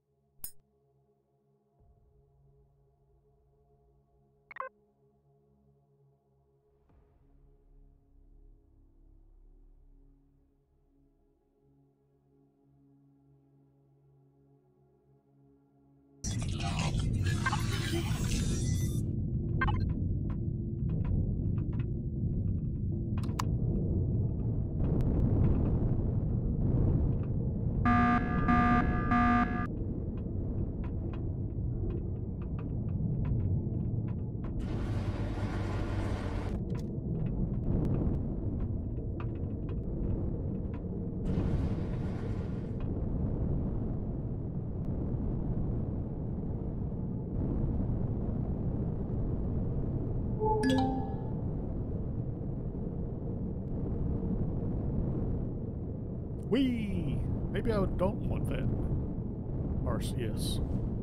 Whee! Maybe I don't want that R C S.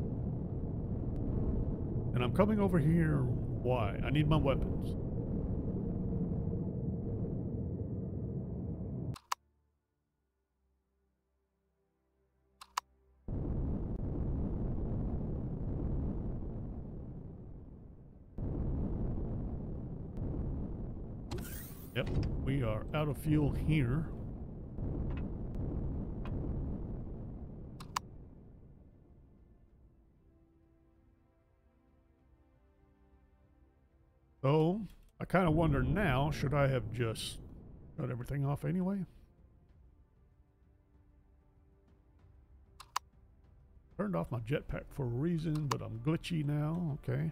And I'm coming over here. Why? I need my weapons. Yep, we are out of fuel here. So, I kind of wonder now, should I have just cut everything off anyway? Turned off my jetpack for a reason, but I'm glitchy now. Okay.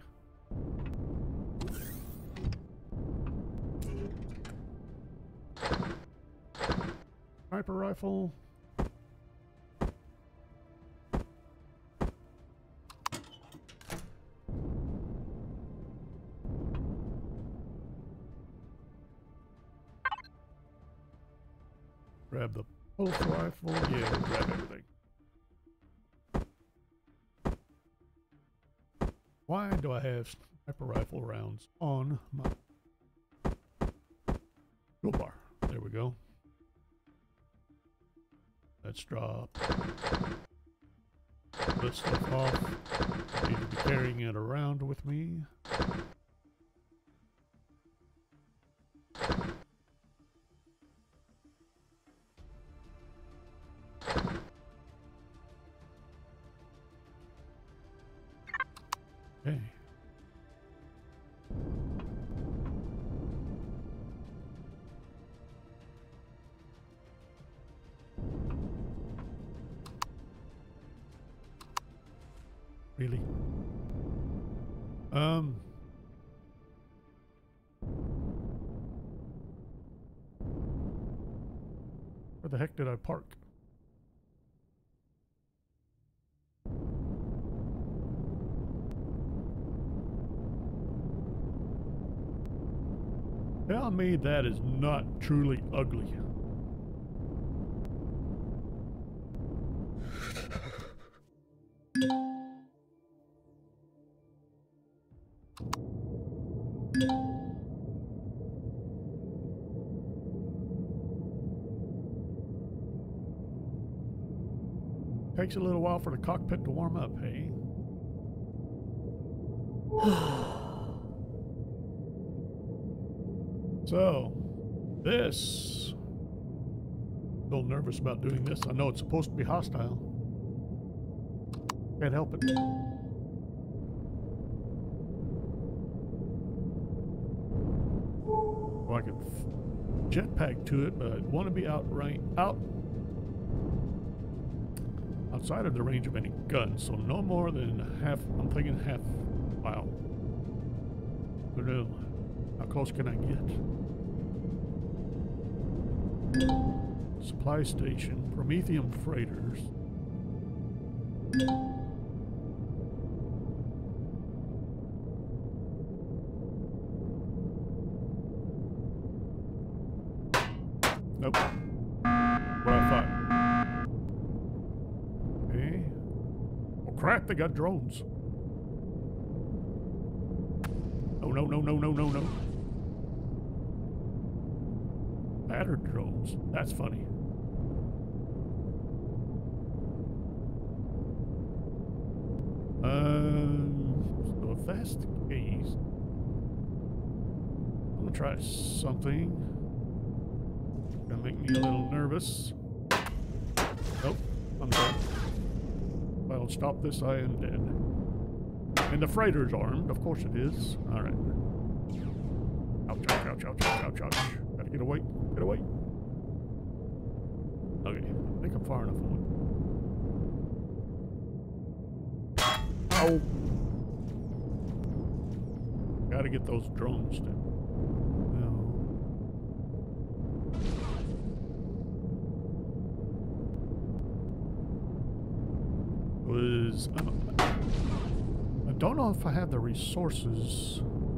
Sniper rifle. Grab the pulse rifle. Yeah, we'll grab everything. Why do I have sniper rifle rounds on my toolbar? There we go. Let's drop this stuff off. I need to be carrying it around with me. Okay. Really? Um. Where the heck did I park? Tell me that is not truly ugly. Takes a little while for the cockpit to warm up, hey? So, this, a little nervous about doing this. I know it's supposed to be hostile. Can't help it. Well, I could jetpack to it, but I'd want to be out right out outside of the range of any guns. So no more than half. I'm thinking half. Wow. I don't know. How close can I get? Supply station, Prometheum freighters. Nope. What I thought. Okay. Oh crap, they got drones. Oh no, no, no, no, no, no. Battered drones. That's funny. Um, so if that's the case, I'm gonna try something. Gonna make me a little nervous. Nope, I'm dead. If I don't stop this, I am dead. And the freighter's armed, of course it is. All right. Ouch, ouch, ouch, ouch, ouch, ouch, ouch. Gotta get away, get away. Okay, I think I'm far enough away. Ow. Gotta get those drones down. Was I don't, I don't know if I have the resources.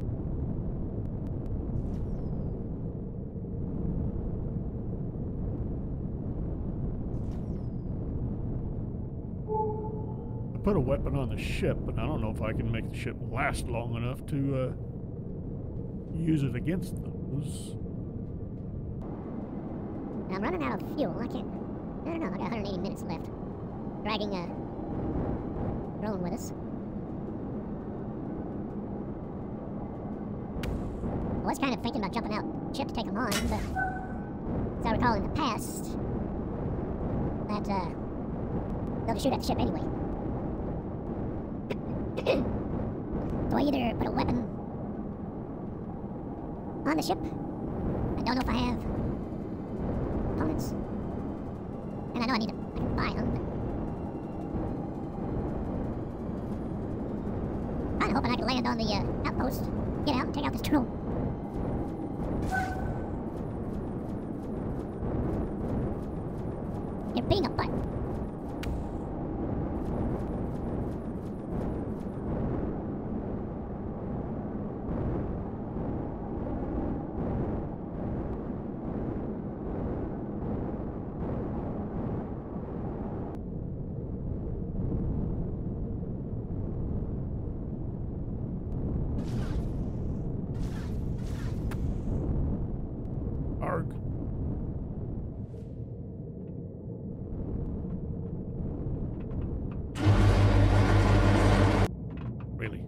I put a weapon on the ship, but I don't know if I can make the ship last long enough to uh, use it against those. I'm running out of fuel. I can't. I don't know. I got one hundred eighty minutes left. Dragging a drone with us. I was kind of thinking about jumping out ship to take them on, but as I recall in the past, that uh, they'll just shoot at the ship anyway. Do I either put a weapon on the ship. I don't know if I have components. And I know I need to I can buy them, but kinda hoping I can land on the uh, outpost, get out and take out this drone. You're being a butt. Arg. Really?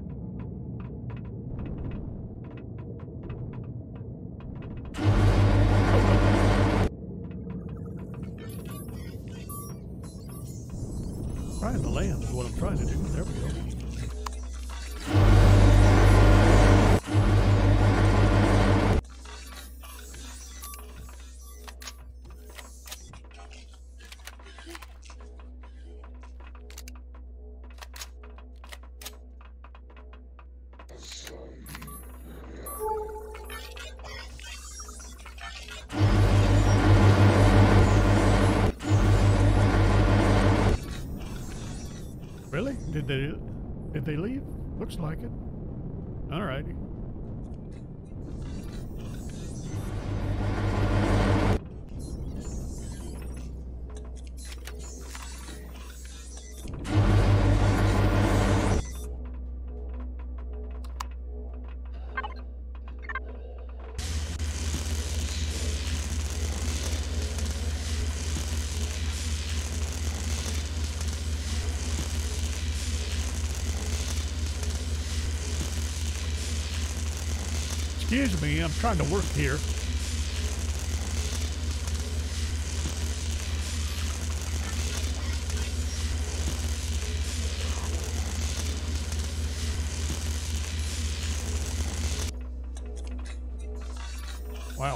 Trying to land is what I'm trying to do. There we go. Really? Did they did they leave? Looks like it. Alrighty. Excuse me, I'm trying to work here. Wow.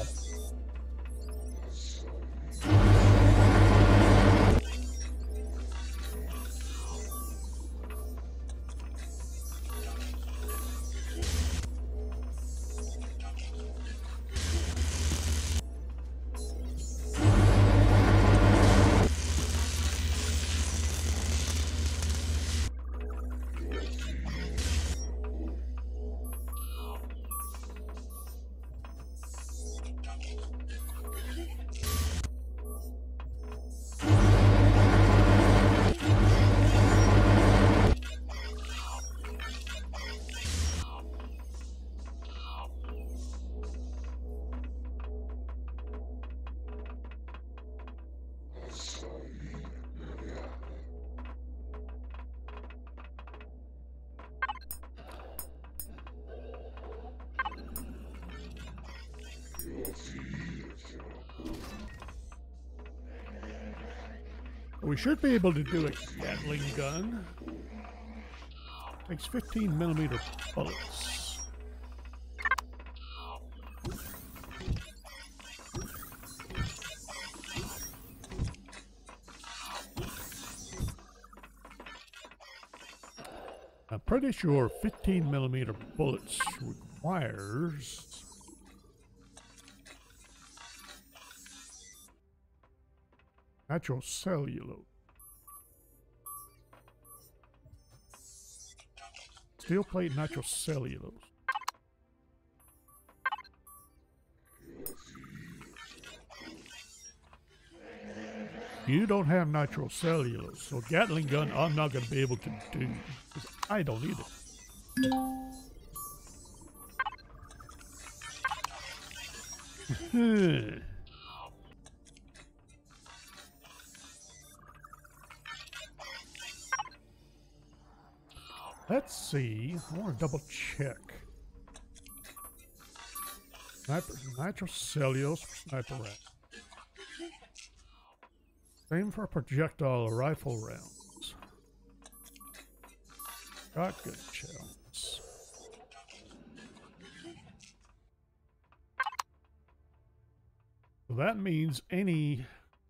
We should be able to do a Gatling gun. Takes fifteen millimeter bullets. I'm pretty sure fifteen millimeter bullets requires natural cellulose. Steel plate natural cellulose. You don't have natural cellulose, so Gatling gun I'm not going to be able to do, because I don't need it. Let's see. I want to double check. Sniper, natural cellulose for sniper rounds. Same for projectile rifle rounds. Shotgun shells. that means any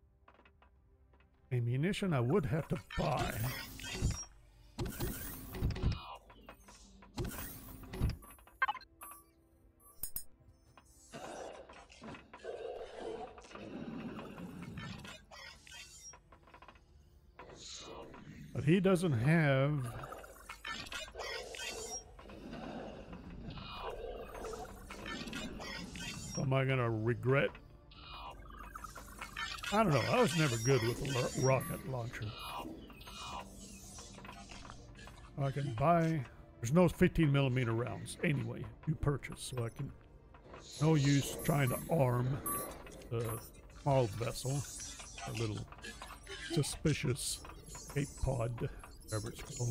ammunition I would have to buy. But he doesn't have am I gonna regret? I don't know. I was never good with a rocket launcher. I can buy. There's no fifteen millimeter rounds anyway. You purchase, so I can. No use trying to arm the small vessel, a little suspicious escape pod, whatever it's called.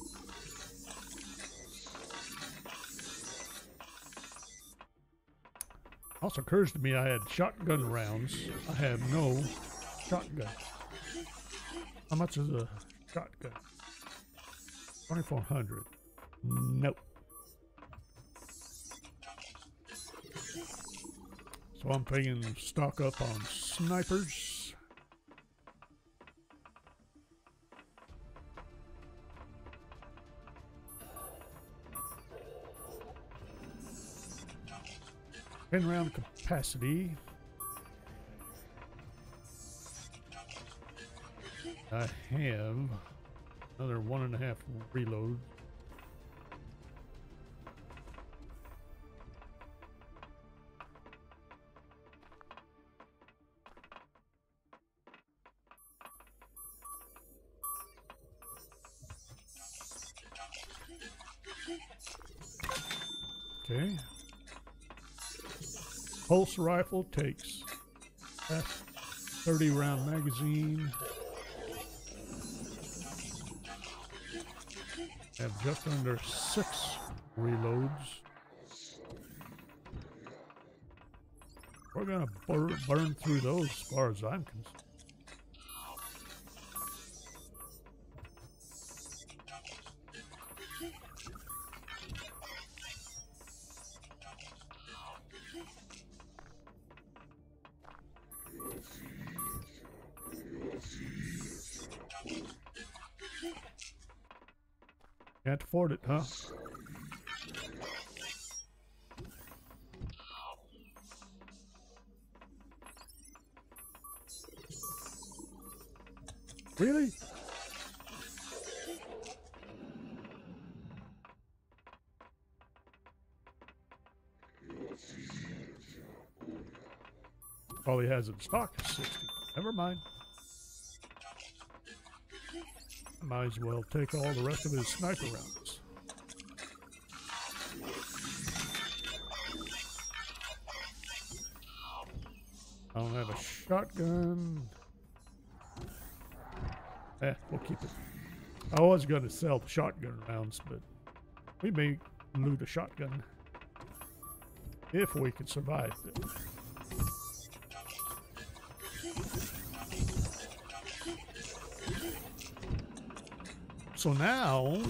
Also occurs to me I had shotgun rounds. I have no shotgun. How much is a shotgun? twenty-four hundred. Nope. So I'm paying stock up on snipers. ten round capacity. I have another one and a half reload. Okay. Pulse rifle takes that thirty round magazine. Have just under six reloads. We're gonna burn, burn through those as far as I'm concerned. Can't afford it, huh? Really? All he has in stock is sixty. Never mind. Might as well take all the rest of his sniper rounds. I don't have a shotgun. Eh, we'll keep it. I was going to sell the shotgun rounds, but we may loot a shotgun if we can survive it. So now,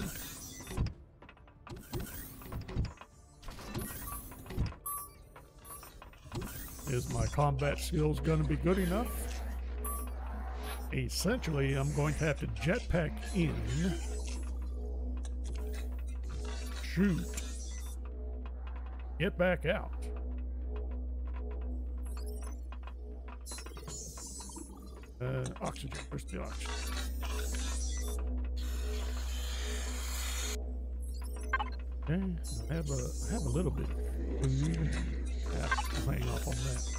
is my combat skills going to be good enough? Essentially, I'm going to have to jetpack in, shoot, get back out. Uh, oxygen, where's the oxygen? Okay, I have a, I have a little bit of food. Yeah, I'll hang off on that.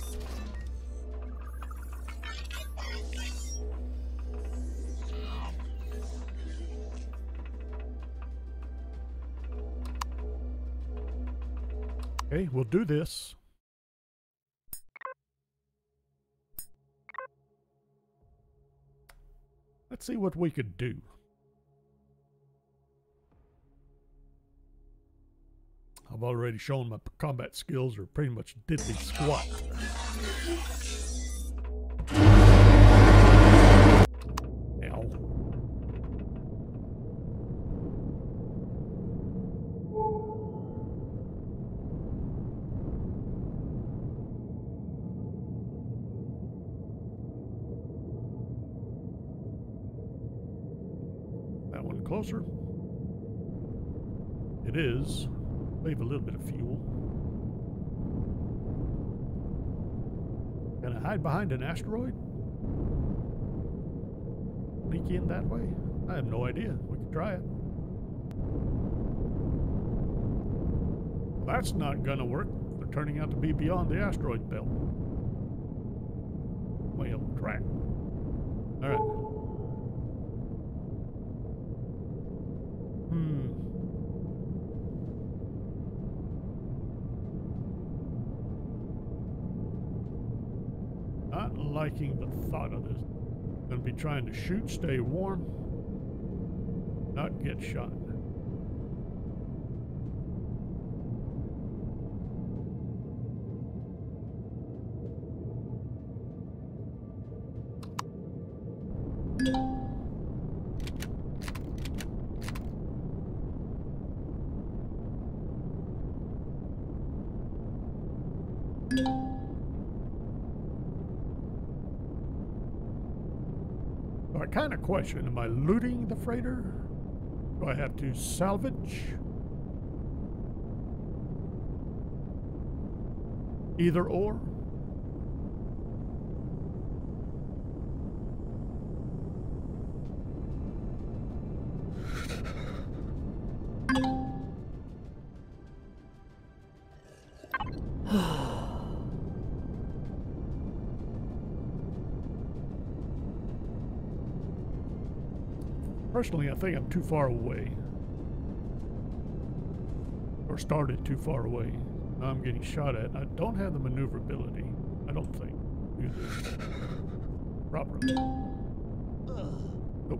Okay, we'll do this. Let's see what we could do. I've already shown my combat skills are pretty much diddly squat. Ow. closer. It is. Save a little bit of fuel. Can I hide behind an asteroid? Sneak in that way? I have no idea. We could try it. That's not gonna work. They're turning out to be beyond the asteroid belt. Well, crap. Alright. Hmm. Not liking the thought of this. Gonna be trying to shoot, stay warm, not get shot. I kind of question, am I looting the freighter? Do I have to salvage? Either or? Personally, I think I'm too far away. Or started too far away. Now I'm getting shot at. I don't have the maneuverability, I don't think, to do this properly. Nope.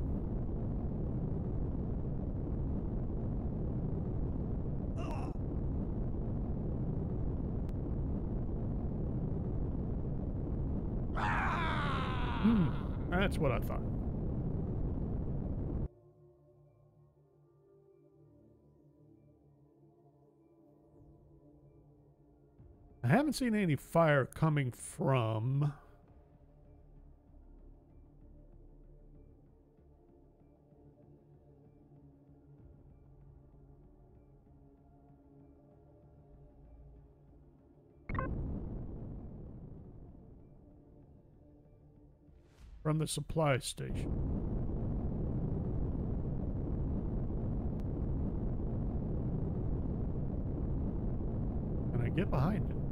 Hmm, that's what I thought. I haven't seen any fire coming from from the supply station. Can I get behind it?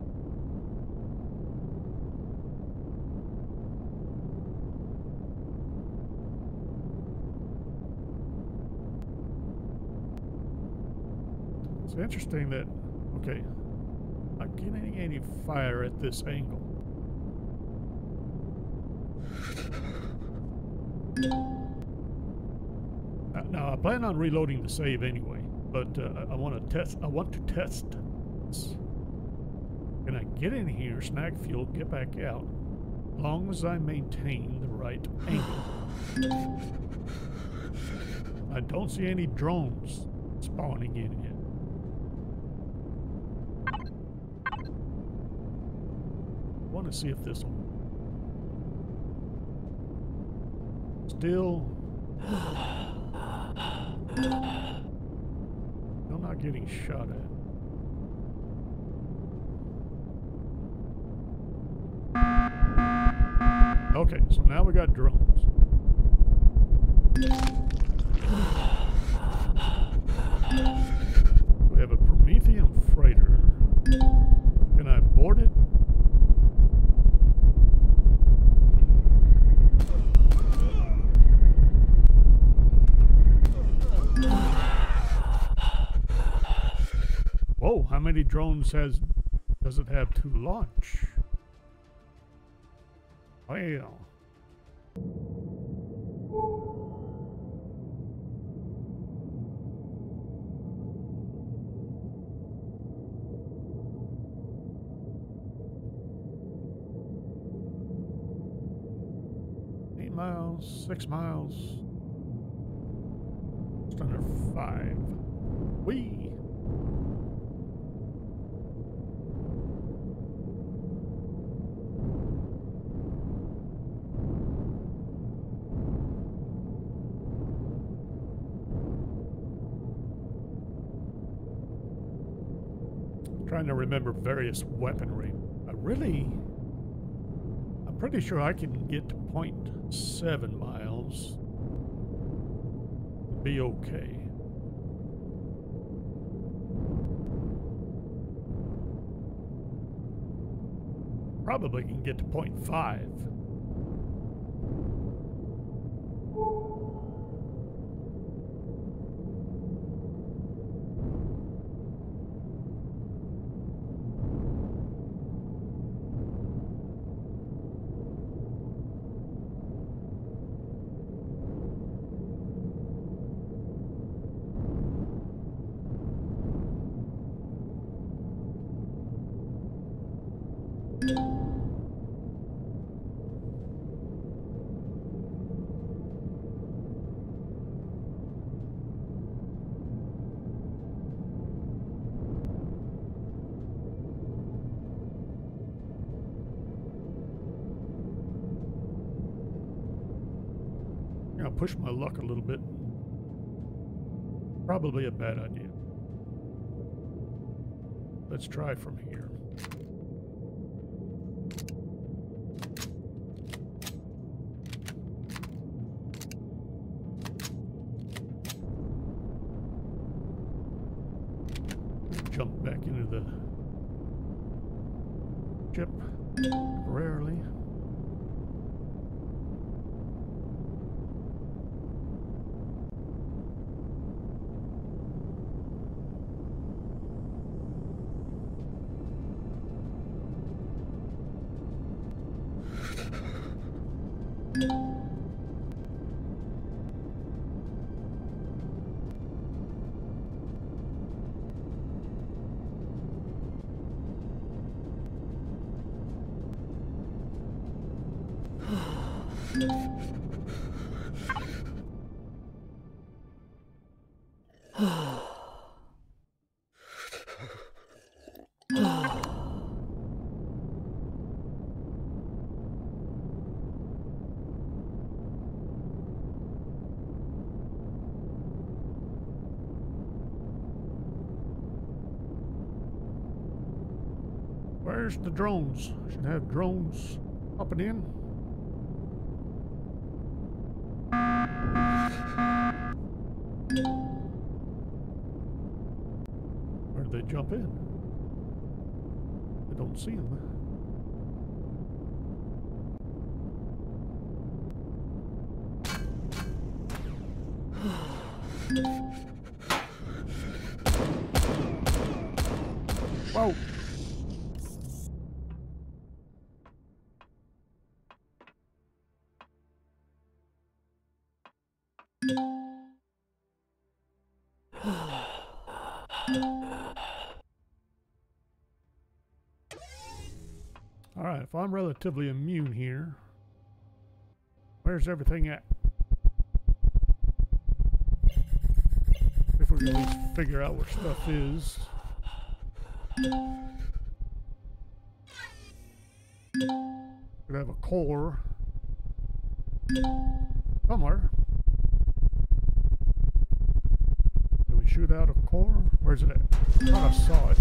It's interesting that, okay, not getting any fire at this angle. Now, now I plan on reloading the save anyway, but uh, I want to test. I want to test this. Can I get in here, snag fuel, get back out, as long as I maintain the right angle? I don't see any drones spawning in yet. I want to see if this will still still not getting shot at. Okay, so now we got drones. We have a Promethean freighter. Can I board it? Whoa, how many drones has does it have to launch? Well. Eight miles, six miles, just under five. Whee! Trying to remember various weaponry. I really, I'm pretty sure I can get to point seven miles. Be okay. Probably can get to point five. I'll push my luck a little bit. Probably a bad idea. Let's try from here. Jump back into the ship temporarily. Where's the drones? Should have drones popping in. Where did they jump in? I don't see them. Whoa! Alright, if I'm relatively immune here, where's everything at? If we can at least figure out where stuff is. Could have a core somewhere. Did we shoot out a core? Where's it at? I thought I saw it.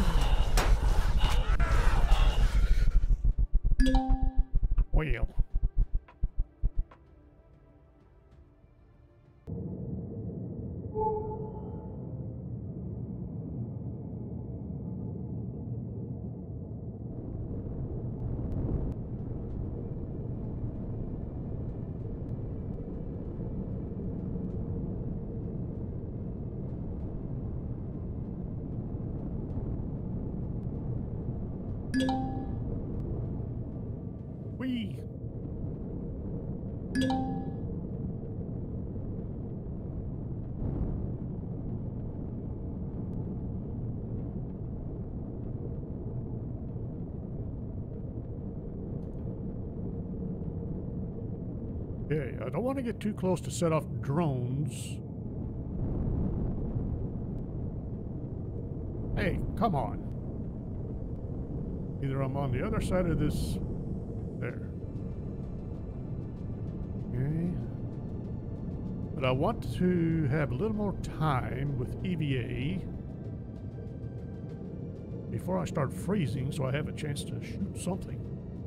Well. Whee! Okay, I don't want to get too close to set off drones. Hey, come on. Either I'm on the other side of this. There. Okay. But I want to have a little more time with E V A. before I start freezing so I have a chance to shoot something.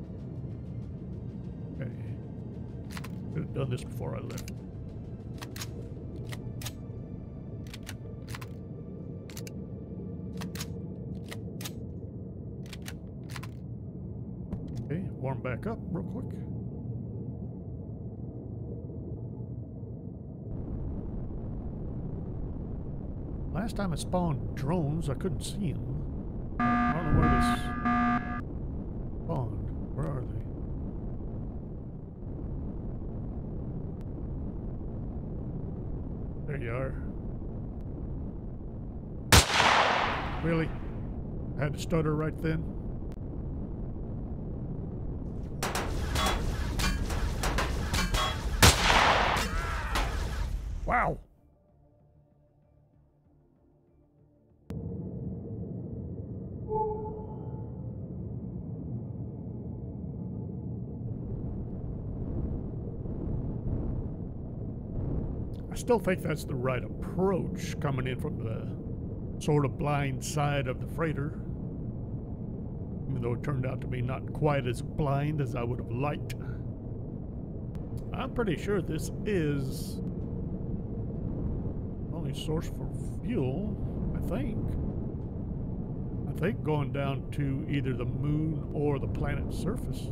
Okay. Could have done this before I left. Okay, warm back up real quick. Last time I spawned drones, I couldn't see them. I don't know where this spawned. Where are they? There you are. Really? I had to stutter right then? Wow! I still think that's the right approach, coming in from the sort of blind side of the freighter. Even though it turned out to be not quite as blind as I would have liked. I'm pretty sure this is the only source for fuel, I think. I think going down to either the moon or the planet's surface.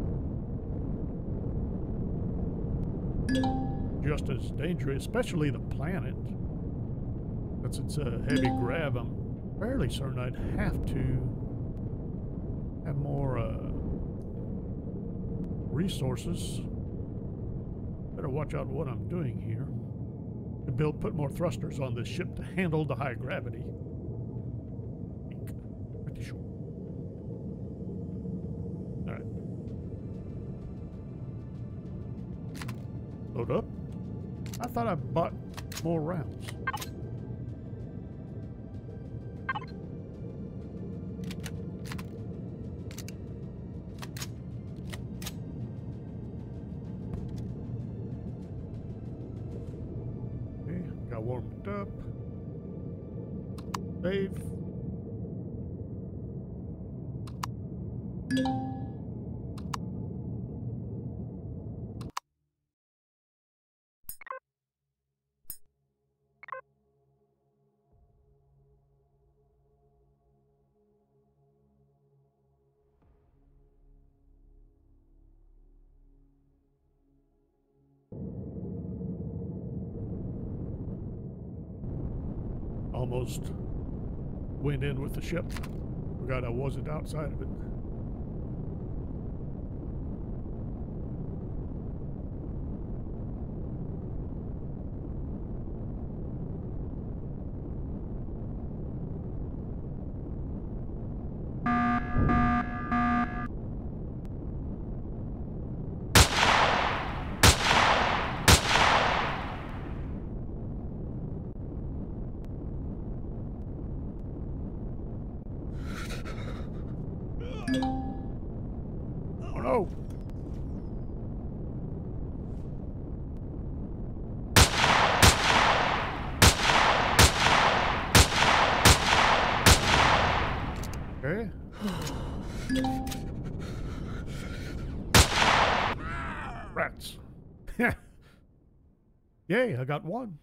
Just as dangerous, especially the planet. Since it's a heavy grav, I'm fairly certain I'd have to have more uh, resources. Better watch out what I'm doing here. To build, put more thrusters on this ship to handle the high gravity. Pretty sure. All right. Load up. I thought I bought more rounds. Okay, got warmed up. Save. Almost went in with the ship. Forgot I wasn't outside of it. Oh no! Okay. Rats. Yay, I got one.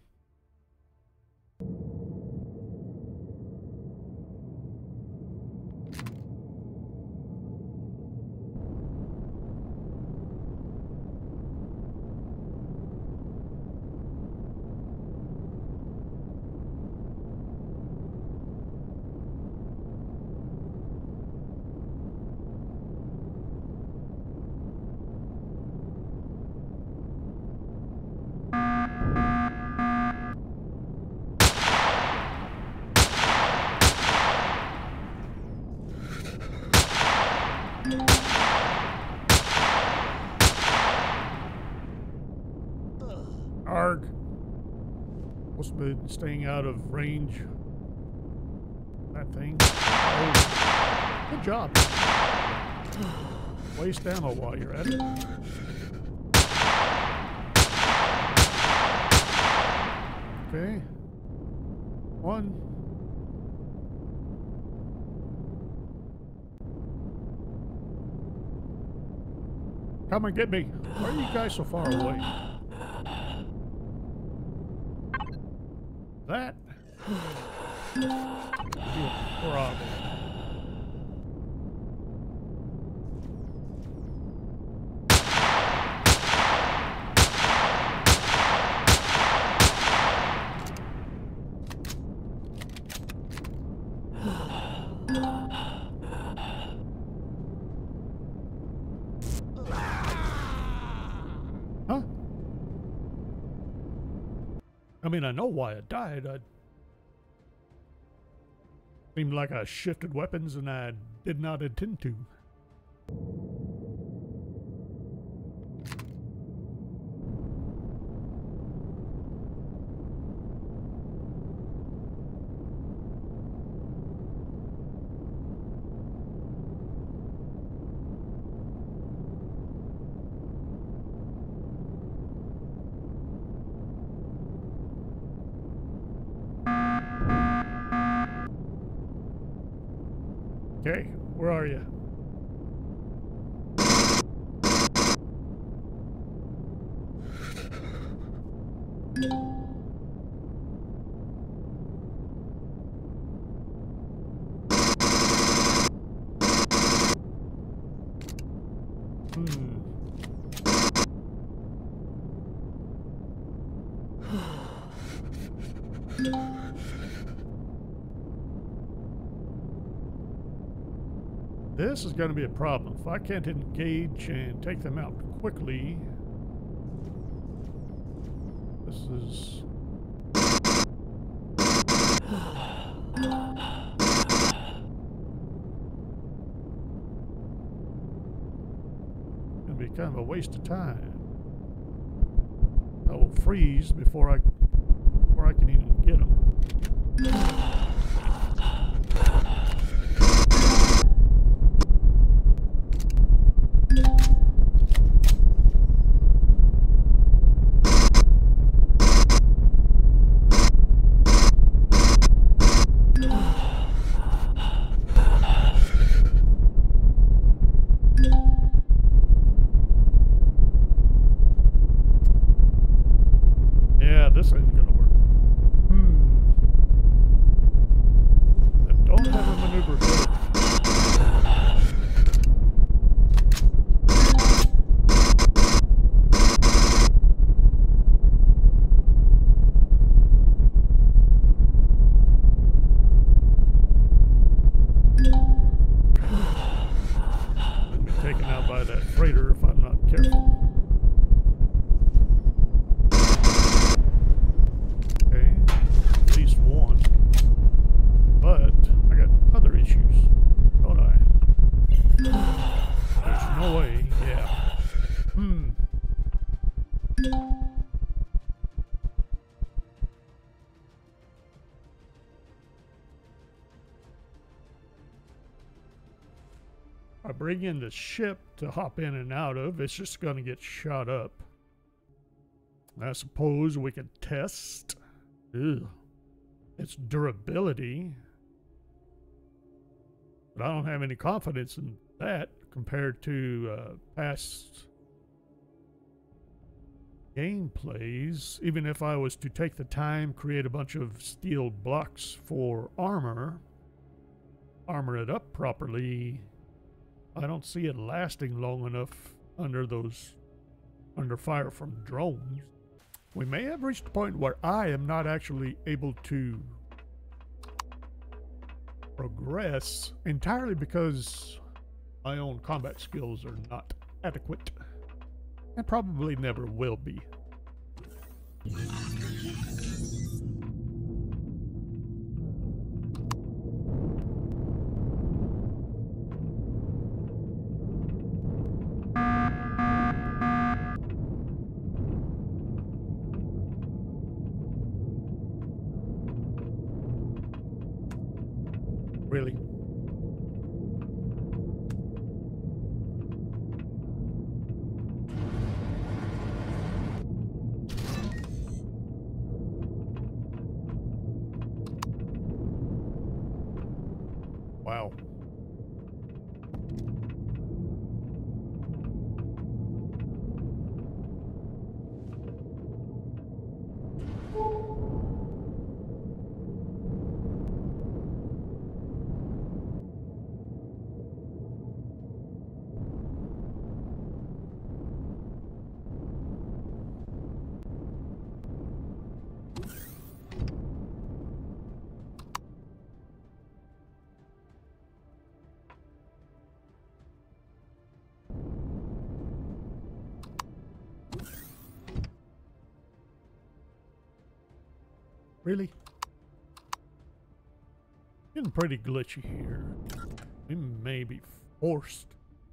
Arg. Must have been staying out of range. That thing. Oh. Good job. Waste ammo while you're at it. Okay. One. come and get me. Why are you guys so far away? That would be a problem. Huh? I mean, I know why I died. I seemed like I shifted weapons and I did not intend to. Okay, where are you? Hmm. This is going to be a problem. If I can't engage and take them out quickly, this is... going to be kind of a waste of time. I will freeze before I, before I can even get them. This ain't gonna work. Hmm. I don't have a maneuverability. I'll be taken out by that freighter if I'm not careful. I bring in the ship to hop in and out of, it's just going to get shot up. I suppose we could test ugh, its durability, but I don't have any confidence in that compared to uh, past gameplays. Even if I was to take the time, create a bunch of steel blocks for armor, armor it up properly, I don't see it lasting long enough under those, under fire from drones. We may have reached a point where I am not actually able to progress entirely because my own combat skills are not adequate, and probably never will be. Really? Wow. Really? Getting pretty glitchy here. We may be forced.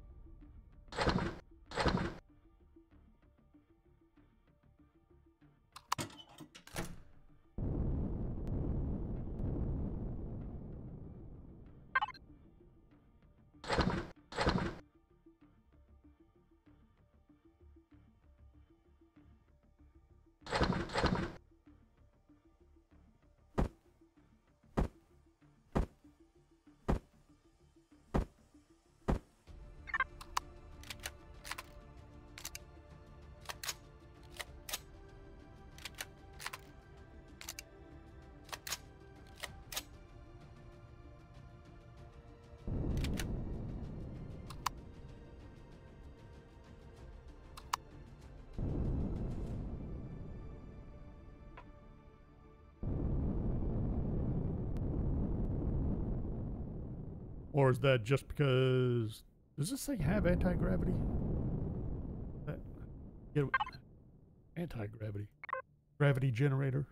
Or is that just because... Does this thing have anti-gravity? That... Get anti-gravity. Gravity generator.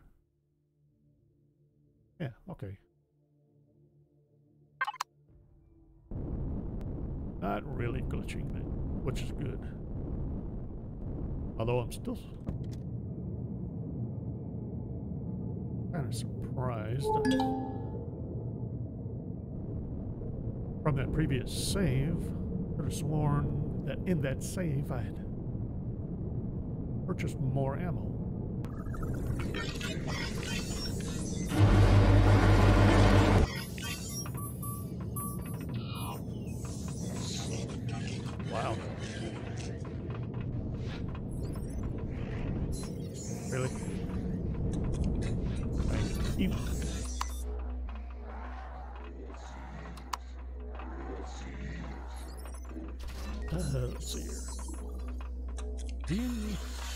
Yeah, okay. Not really glitching, which is good. Although I'm still kind of surprised. From that previous save, I could have sworn that in that save I had purchased more ammo. Wow. Really? Thank you. Uh, let's see here. Hmm.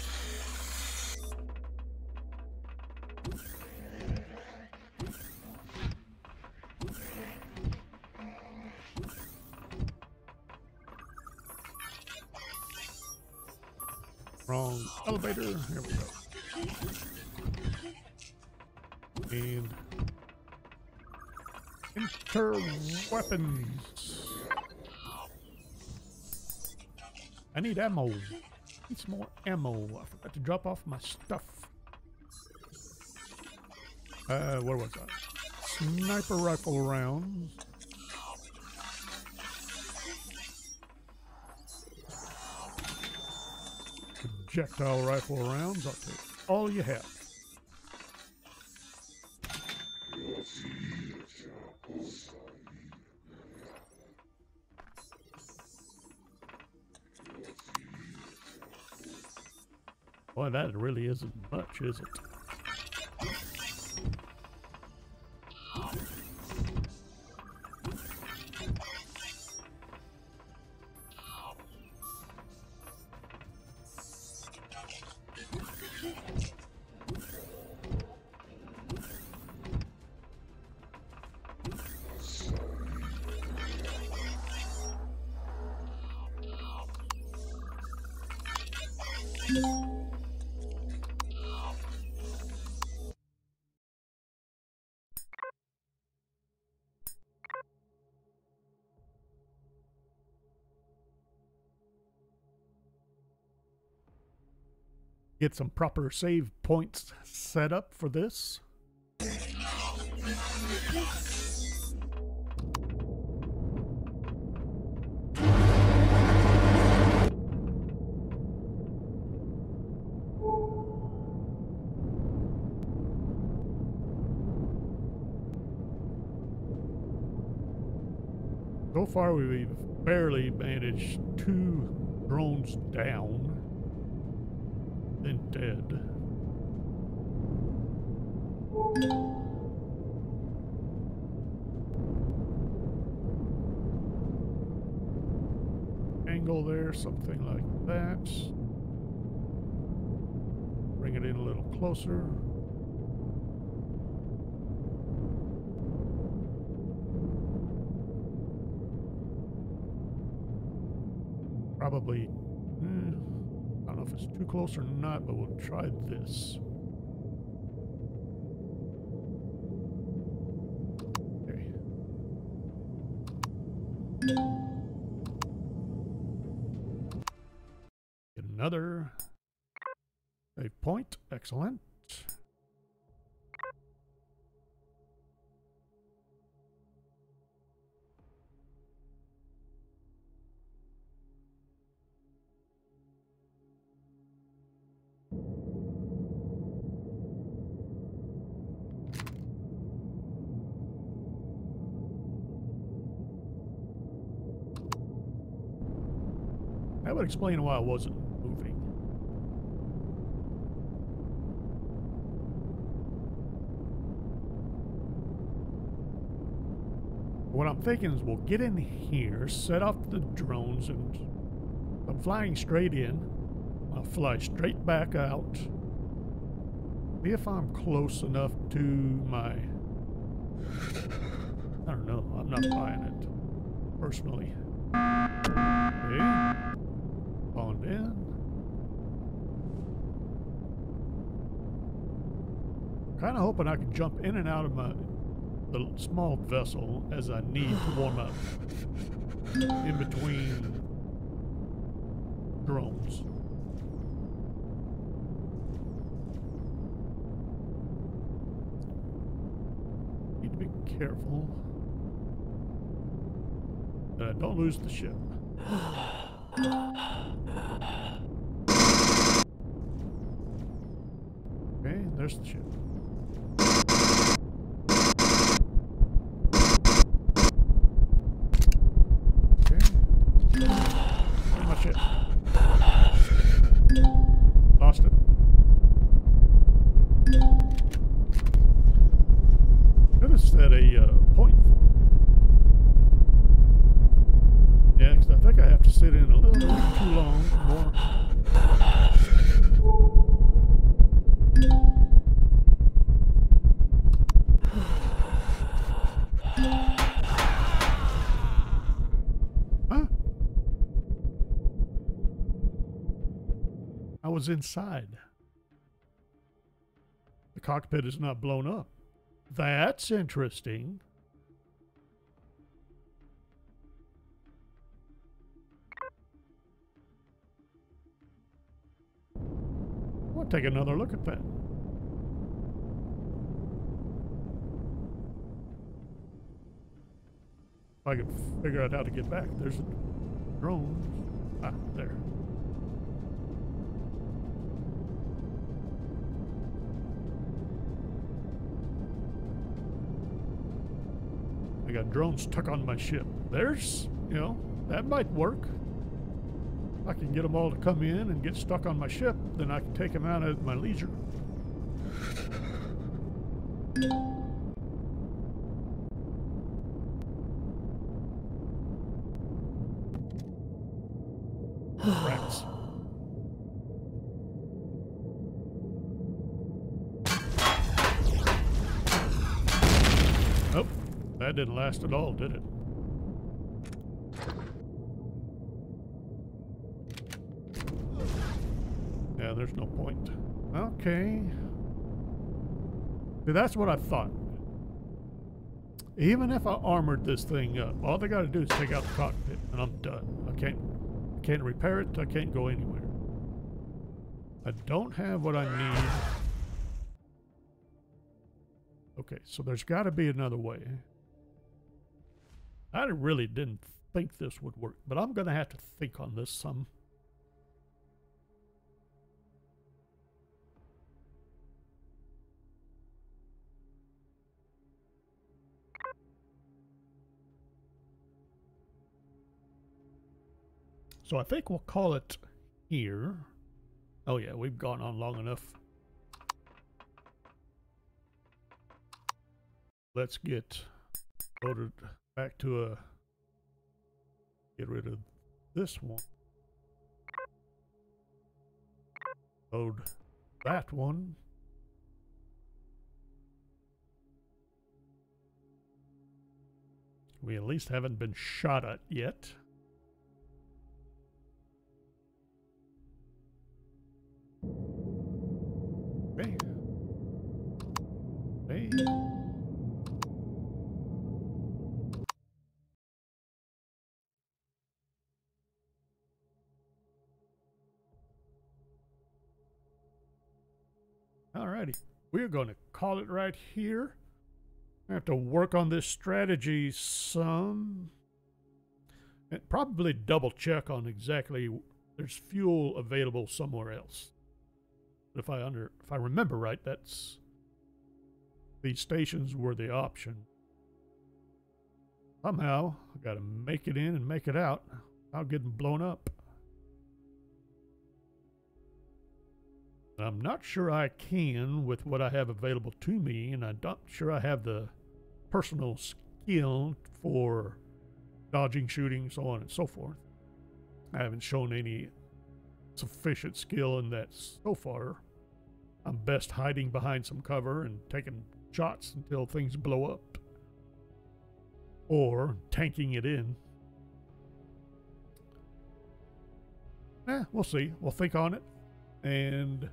Wrong elevator. Here we go. And enter weapons. I need ammo. Need some more ammo. I forgot to drop off my stuff. Uh, where was I? Sniper rifle rounds. Projectile rifle rounds. I'll take all you have. Boy, that really isn't much, is it? Get some proper save points set up for this. So far, we've barely managed two drones down. Then dead. Angle there, something like that. Bring it in a little closer. Probably, eh, I don't know if it's too close or not, but we'll try this. Get another save point. Excellent. That would explain why I wasn't moving. What I'm thinking is we'll get in here, set up the drones, and I'm flying straight in. I'll fly straight back out. See if I'm close enough to my... I don't know. I'm not buying it, personally. Okay. Spawned in. Kind of hoping I can jump in and out of my the small vessel as I need to warm up in between drones. Need to be careful that I don't lose the ship. Okay, there's the ship. Okay. Pretty much it. Lost it. Could have set a uh, point. Yeah, because I think I have to sit in a little bit too long. More. Huh? I was inside. The cockpit is not blown up. That's interesting. I'll take another look at that. If I can figure out how to get back. There's a drone. Ah, there. I got drones stuck on my ship. There's, you know, that might work. I can get them all to come in and get stuck on my ship, then I can take them out at my leisure. Rats. Nope, that didn't last at all, did it? Yeah, there's no point. Okay. See, that's what I thought. Even if I armored this thing up, all they got to do is take out the cockpit, and I'm done. I can't, I can't repair it. I can't go anywhere. I don't have what I need. Okay, so there's got to be another way. I really didn't think this would work, but I'm going to have to think on this some. So I think we'll call it here. Oh yeah, we've gone on long enough. Let's get loaded back to a, get rid of this one. Load that one. We at least haven't been shot at yet. Okay. Hey. Alrighty, we're going to call it right here. I have to work on this strategy some. And probably double check on exactly, there's fuel available somewhere else. But if I under if I remember right, that's these stations were the option. Somehow I gotta make it in and make it out without getting blown up. I'm not sure I can with what I have available to me, and I'm not sure I have the personal skill for dodging, shooting, so on and so forth. I haven't shown any sufficient skill in that so far. I'm best hiding behind some cover and taking shots until things blow up, or tanking it in. Eh, we'll see. We'll think on it and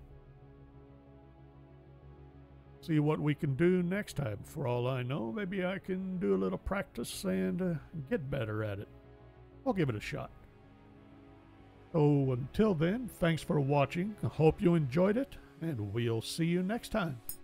see what we can do next time. For all I know, maybe I can do a little practice and uh, get better at it. I'll give it a shot. So until then, thanks for watching. I hope you enjoyed it, and we'll see you next time.